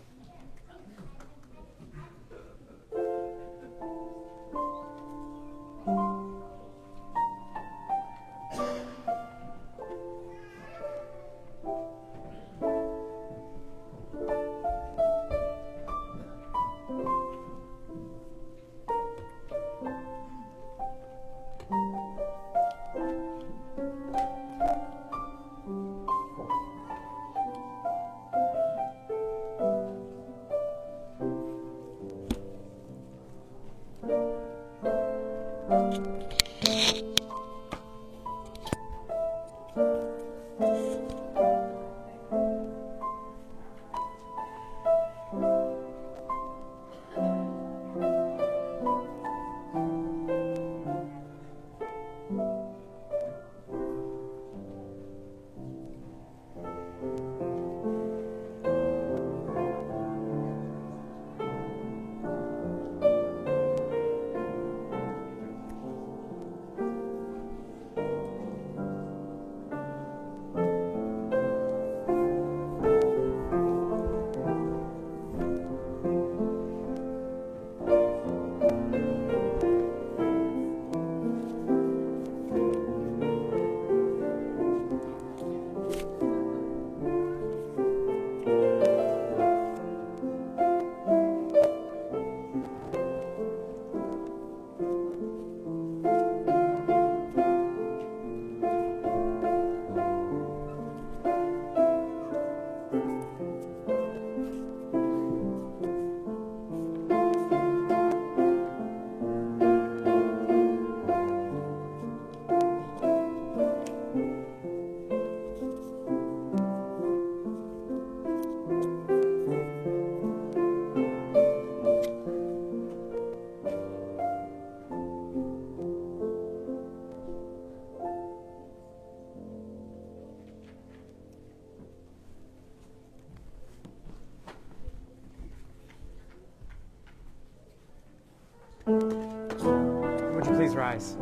Would you please rise?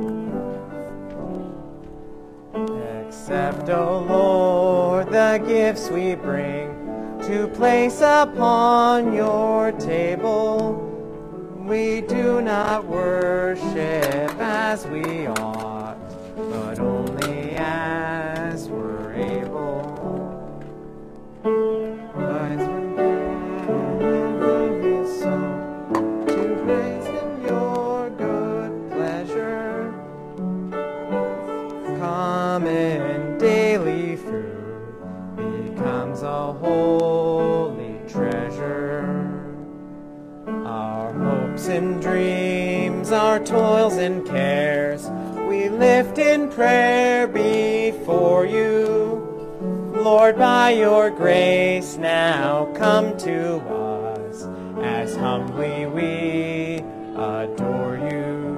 Accept, O Lord, the gifts we bring to place upon your table. We do not worship as we ought, but only as we're able. But to praise in your good pleasure. hopes and dreams, our toils and cares, we lift in prayer before you. Lord, by your grace now come to us, as humbly we adore you.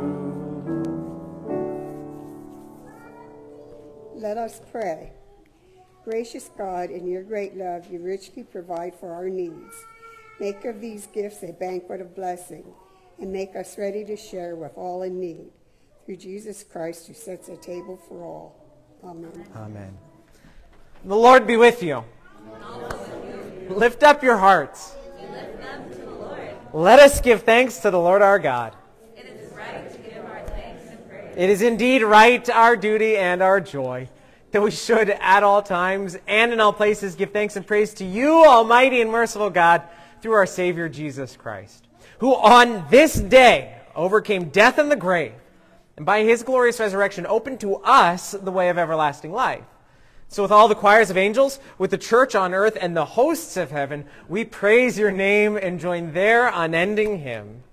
Let us pray. Gracious God, in your great love, you richly provide for our needs. Make of these gifts a banquet of blessing, and make us ready to share with all in need. Through Jesus Christ, who sets a table for all. Amen. Amen. The Lord be with you. Lift up your hearts. We lift them to the Lord. Let us give thanks to the Lord our God. It is right to give our thanks and praise. It is indeed right, our duty and our joy, that we should at all times and in all places give thanks and praise to you, almighty and merciful God, through our Savior Jesus Christ, who on this day overcame death and the grave, and by his glorious resurrection opened to us the way of everlasting life. So with all the choirs of angels, with the church on earth, and the hosts of heaven, we praise your name and join their unending hymn.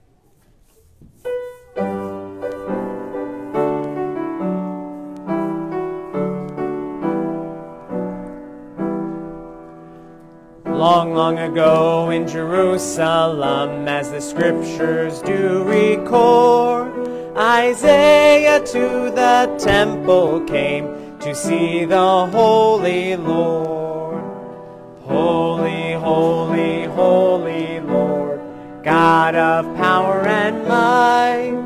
Long, long ago in Jerusalem, as the scriptures do record, Isaiah to the temple came to see the Holy Lord. Holy, holy, holy Lord, God of power and might,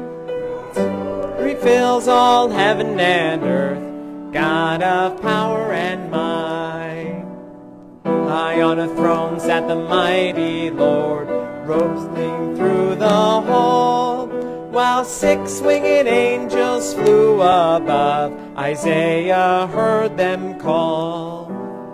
refills all heaven and earth, God of power and might. High on a throne sat the mighty Lord, roasting through the hall, while six winged angels flew above. Isaiah heard them call.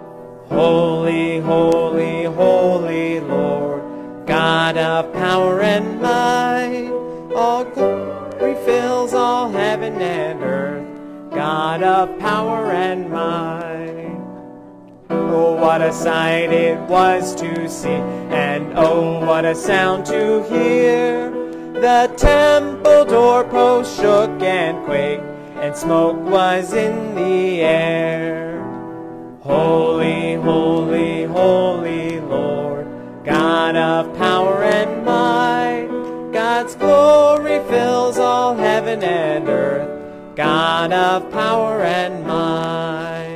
Holy, holy, holy Lord, God of power and might, all glory fills all heaven and earth, God of power and might. Oh, what a sight it was to see, and oh, what a sound to hear. The temple doorpost shook and quaked, and smoke was in the air. Holy, holy, holy Lord, God of power and might, God's glory fills all heaven and earth, God of power and might.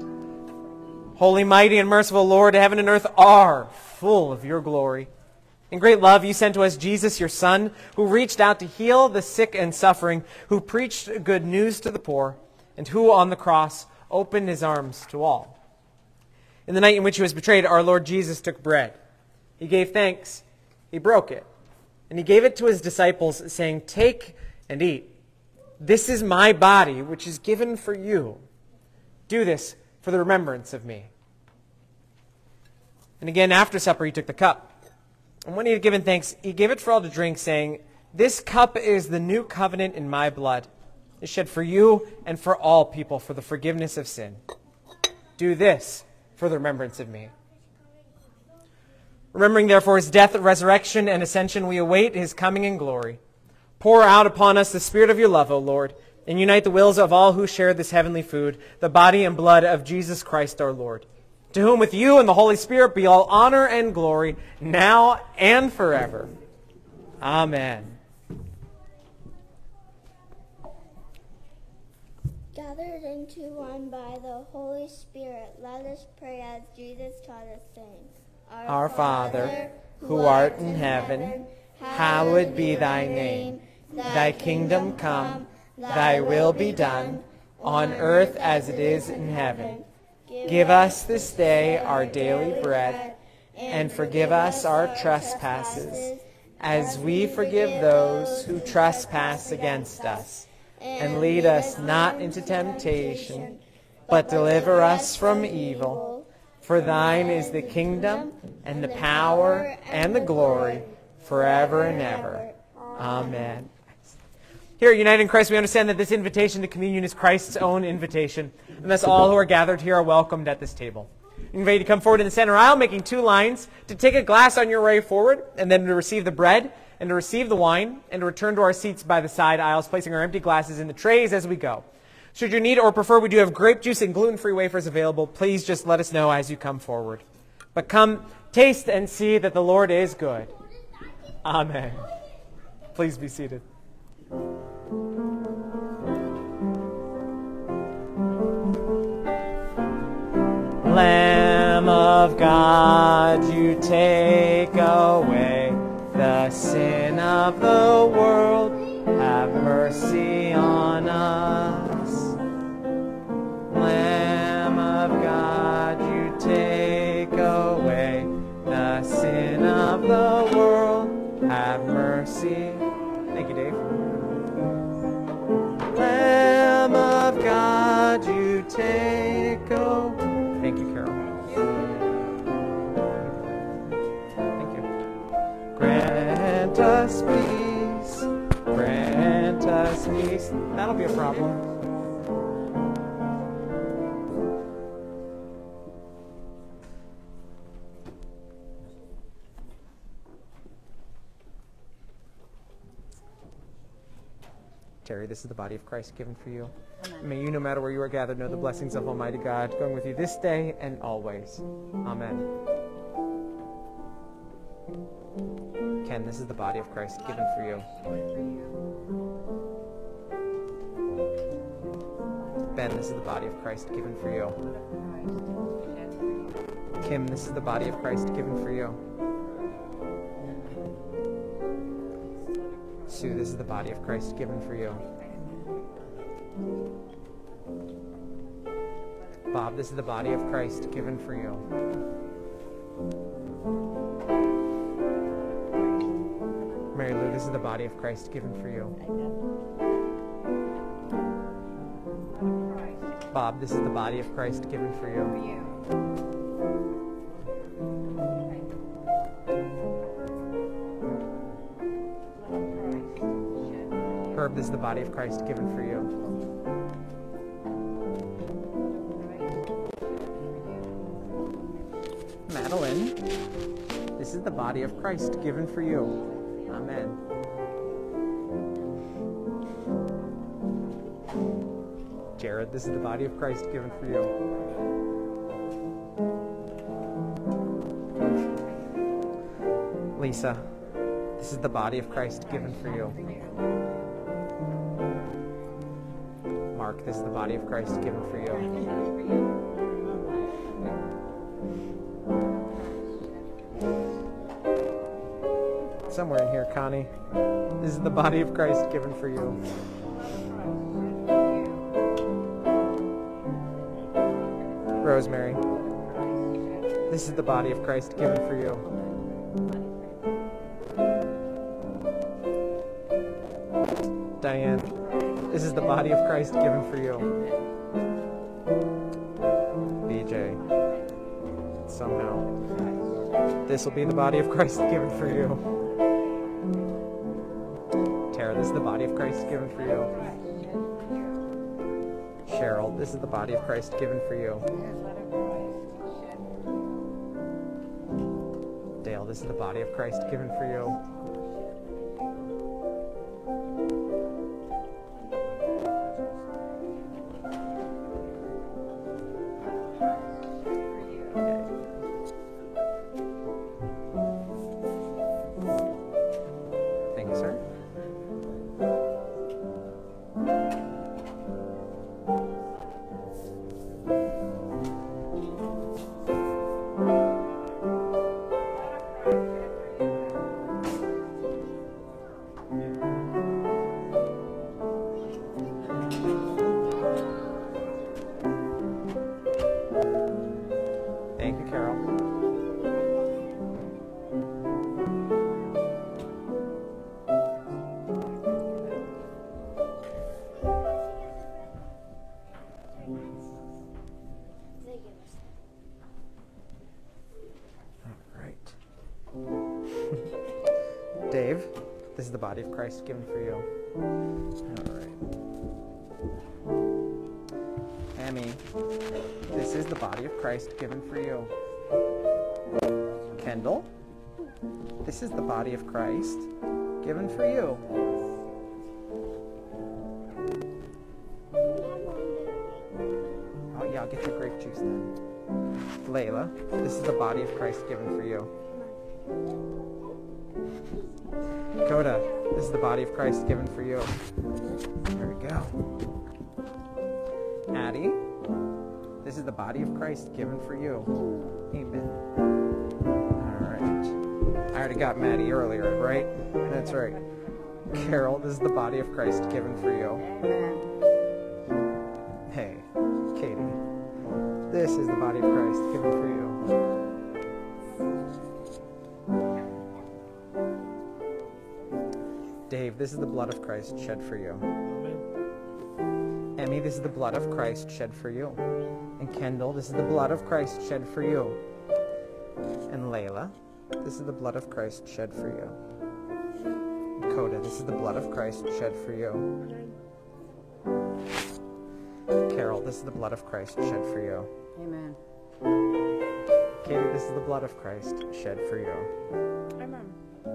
Holy, mighty, and merciful Lord, heaven and earth are full of your glory. In great love, you sent to us Jesus, your Son, who reached out to heal the sick and suffering, who preached good news to the poor, and who on the cross opened his arms to all. In the night in which he was betrayed, our Lord Jesus took bread. He gave thanks, he broke it, and he gave it to his disciples, saying, "Take and eat. This is my body, which is given for you. Do this for the remembrance of me." And again, after supper, he took the cup. And when he had given thanks, he gave it for all to drink, saying, "This cup is the new covenant in my blood. It is shed for you and for all people for the forgiveness of sin. Do this for the remembrance of me." Remembering, therefore, his death, resurrection, and ascension, we await his coming in glory. Pour out upon us the spirit of your love, O Lord, and unite the wills of all who share this heavenly food, the body and blood of Jesus Christ our Lord, to whom with you and the Holy Spirit be all honor and glory, now and forever. Amen. Gathered into one by the Holy Spirit, let us pray as Jesus taught us, saying, Our Father, who art in heaven, hallowed be thy name. Thy kingdom come, thy will be done, on earth as it is in heaven. Give us this day our daily bread, and forgive us our trespasses, as we forgive those who trespass against us. And lead us not into temptation, but deliver us from evil. For thine is the kingdom, and the power, and the glory, forever and ever. Amen. Here at United in Christ, we understand that this invitation to communion is Christ's own invitation, and thus all who are gathered here are welcomed at this table. I invite you to come forward in the center aisle, making two lines, to take a glass on your way forward, and then to receive the bread, and to receive the wine, and to return to our seats by the side aisles, placing our empty glasses in the trays as we go. Should you need or prefer, we do have grape juice and gluten-free wafers available. Please just let us know as you come forward. But come, taste and see that the Lord is good. Amen. Please be seated. Lamb of God, you take away the sin of the world. Have mercy on us. Lamb of God, you take away the sin of the world. Have mercy. Thank you, Dave. Lamb of God, you take away. Thank you, Carol. Thank you. Grant us peace. Grant us peace. That'll be a problem. Terry, this is the body of Christ given for you. Amen. May you, no matter where you are gathered, know the blessings of Almighty God going with you this day and always. Amen. Ken, this is the body of Christ given for you. Ben, this is the body of Christ given for you. Kim, this is the body of Christ given for you. Sue, this is the body of Christ given for you. Bob, this is the body of Christ given for you. Mary Lou, this is the body of Christ given for you. Bob, this is the body of Christ given for you. Herb, this is the body of Christ given for you. Madeline, this is the body of Christ given for you. Amen. Jared, this is the body of Christ given for you. Lisa, this is the body of Christ given for you. Mark, this is the body of Christ given for you. Somewhere in here, Connie, this is the body of Christ given for you. Rosemary, this is the body of Christ given for you. Diane, this is the body of Christ given for you. B J, somehow, this will be the body of Christ given for you. Tara, this is the body of Christ given for you. Cheryl, this is the body of Christ given for you. Dale, this is the body of Christ given for you. Dave, this is the body of Christ given for you. All right. Amy, this is the body of Christ given for you. Kendall, this is the body of Christ given for you. Oh yeah, I'll get you grape juice then. Layla, this is the body of Christ given for you. Coda, this is the body of Christ given for you. There we go. Addie, this is the body of Christ given for you. Amen. All right. I already got Maddie earlier, right? That's right. Carol, this is the body of Christ given for you. Hey, Katie, this is the body of Christ given for you. Dave, this is the blood of Christ shed for you. Emmy, this is the blood of Christ shed for you. And Kendall, this is the blood of Christ shed for you. And Layla, this is the blood of Christ shed for you. And Coda, this is the blood of Christ shed for you. Carol, this is the blood of Christ shed for you. Amen. Katie, this is the blood of Christ shed for you. Amen.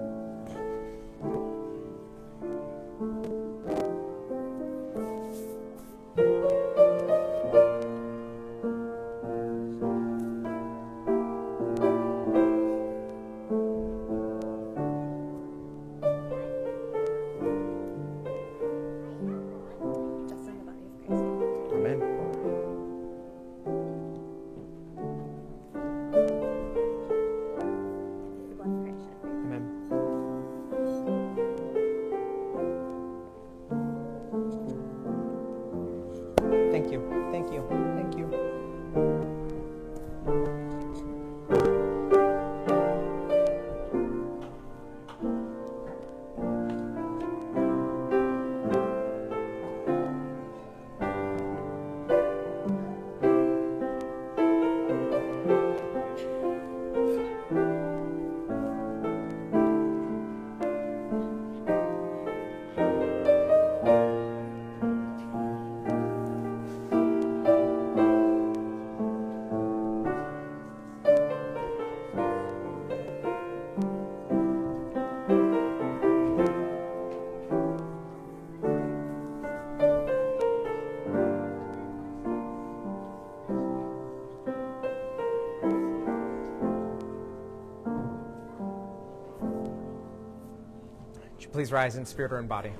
Please rise in spirit or in body.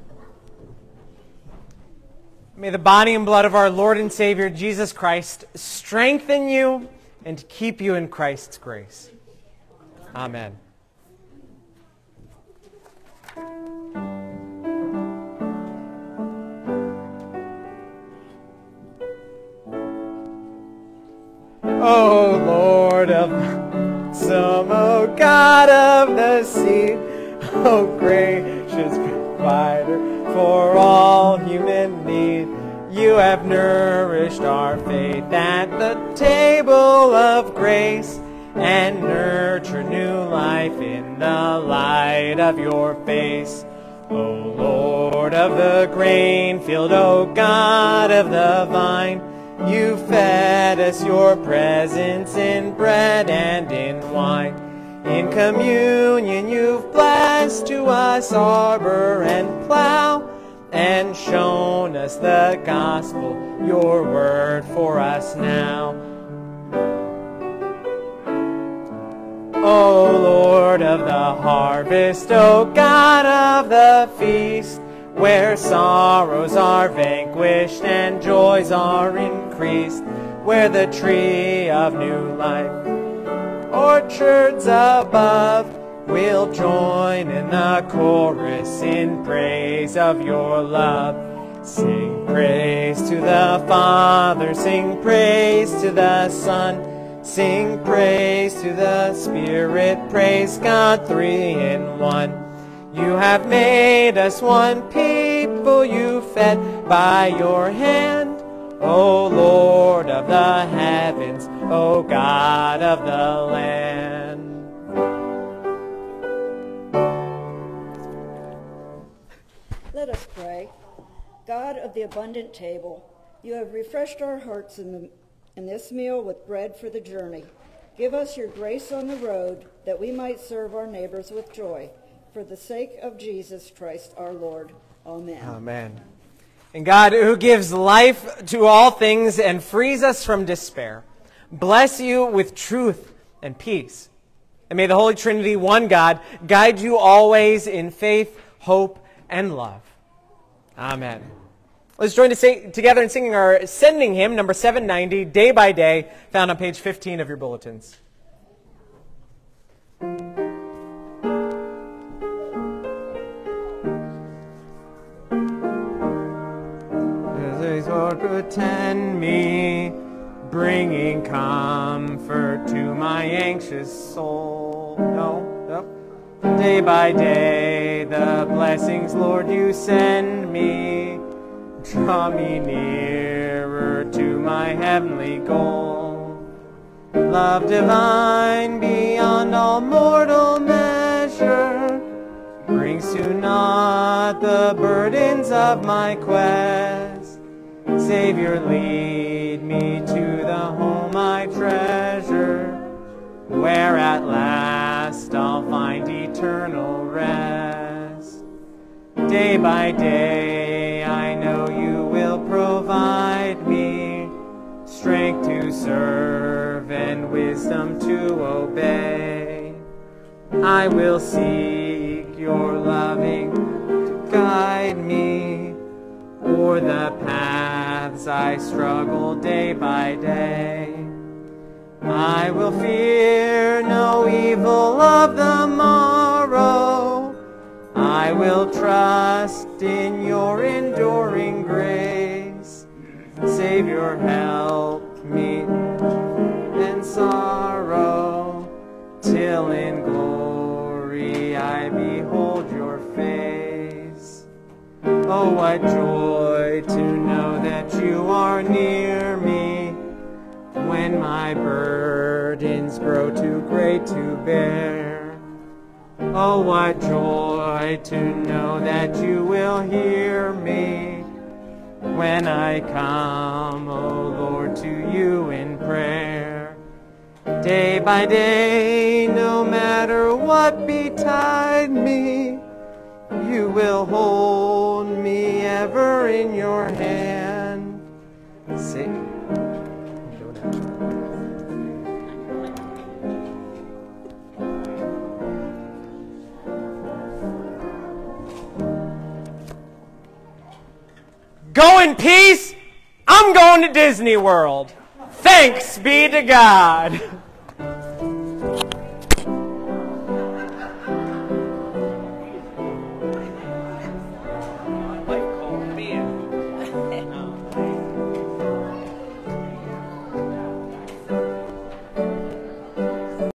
May the body and blood of our Lord and Savior Jesus Christ strengthen you and keep you in Christ's grace. Amen. O Lord of some, O God of the sea, O gracious provider for all human need, you have nourished our faith at the table of grace and nurtured new life in the light of your face. O Lord of the grain field, O God of the vine, you fed us your presence in bread and in wine. In communion you've blessed to us arbor and plow, and shown us the gospel, your word for us now. O Lord of the harvest, O God of the feast, where sorrows are vanquished and joys are increased, where the tree of new life orchards above will join in the chorus in praise of your love. Sing praise to the Father, sing praise to the Son, sing praise to the Spirit, praise God three in one. You have made us one people, you fed by your hand, O Lord of the heavens, O God of the land. Let us pray. God of the abundant table, you have refreshed our hearts in, the, in this meal with bread for the journey. Give us your grace on the road that we might serve our neighbors with joy. for the sake of Jesus Christ our Lord. Amen. Amen. And God, who gives life to all things and frees us from despair, bless you with truth and peace. And may the Holy Trinity, one God, guide you always in faith, hope, and love. Amen. Let's join to sing, together in singing our sending hymn, number seven ninety, Day by Day, found on page fifteen of your bulletins. As Lord attend me, bringing comfort to my anxious soul. No, no. Day by day, the blessings, Lord, you send me, draw me nearer to my heavenly goal. Love divine beyond all mortal measure brings to naught the burdens of my quest. Savior, lead me to the home I treasure, where at last I'll find eternal rest. Day by day, I know you will provide me strength to serve and wisdom to obey. I will seek your loving to guide me o'er the paths I struggle day by day. I will fear no evil of the morrow. I will trust in your enduring grace. Savior, help me in sorrow, till in glory I behold your face. Oh, what joy to know that you are near me, when my burdens grow too great to bear. Oh, what joy to know that you will hear me, when I come, O Lord, to you in prayer. Day by day, no matter what betide me, you will hold me ever in your hand. Sing. Go in peace. I'm going to Disney World. Thanks be to God.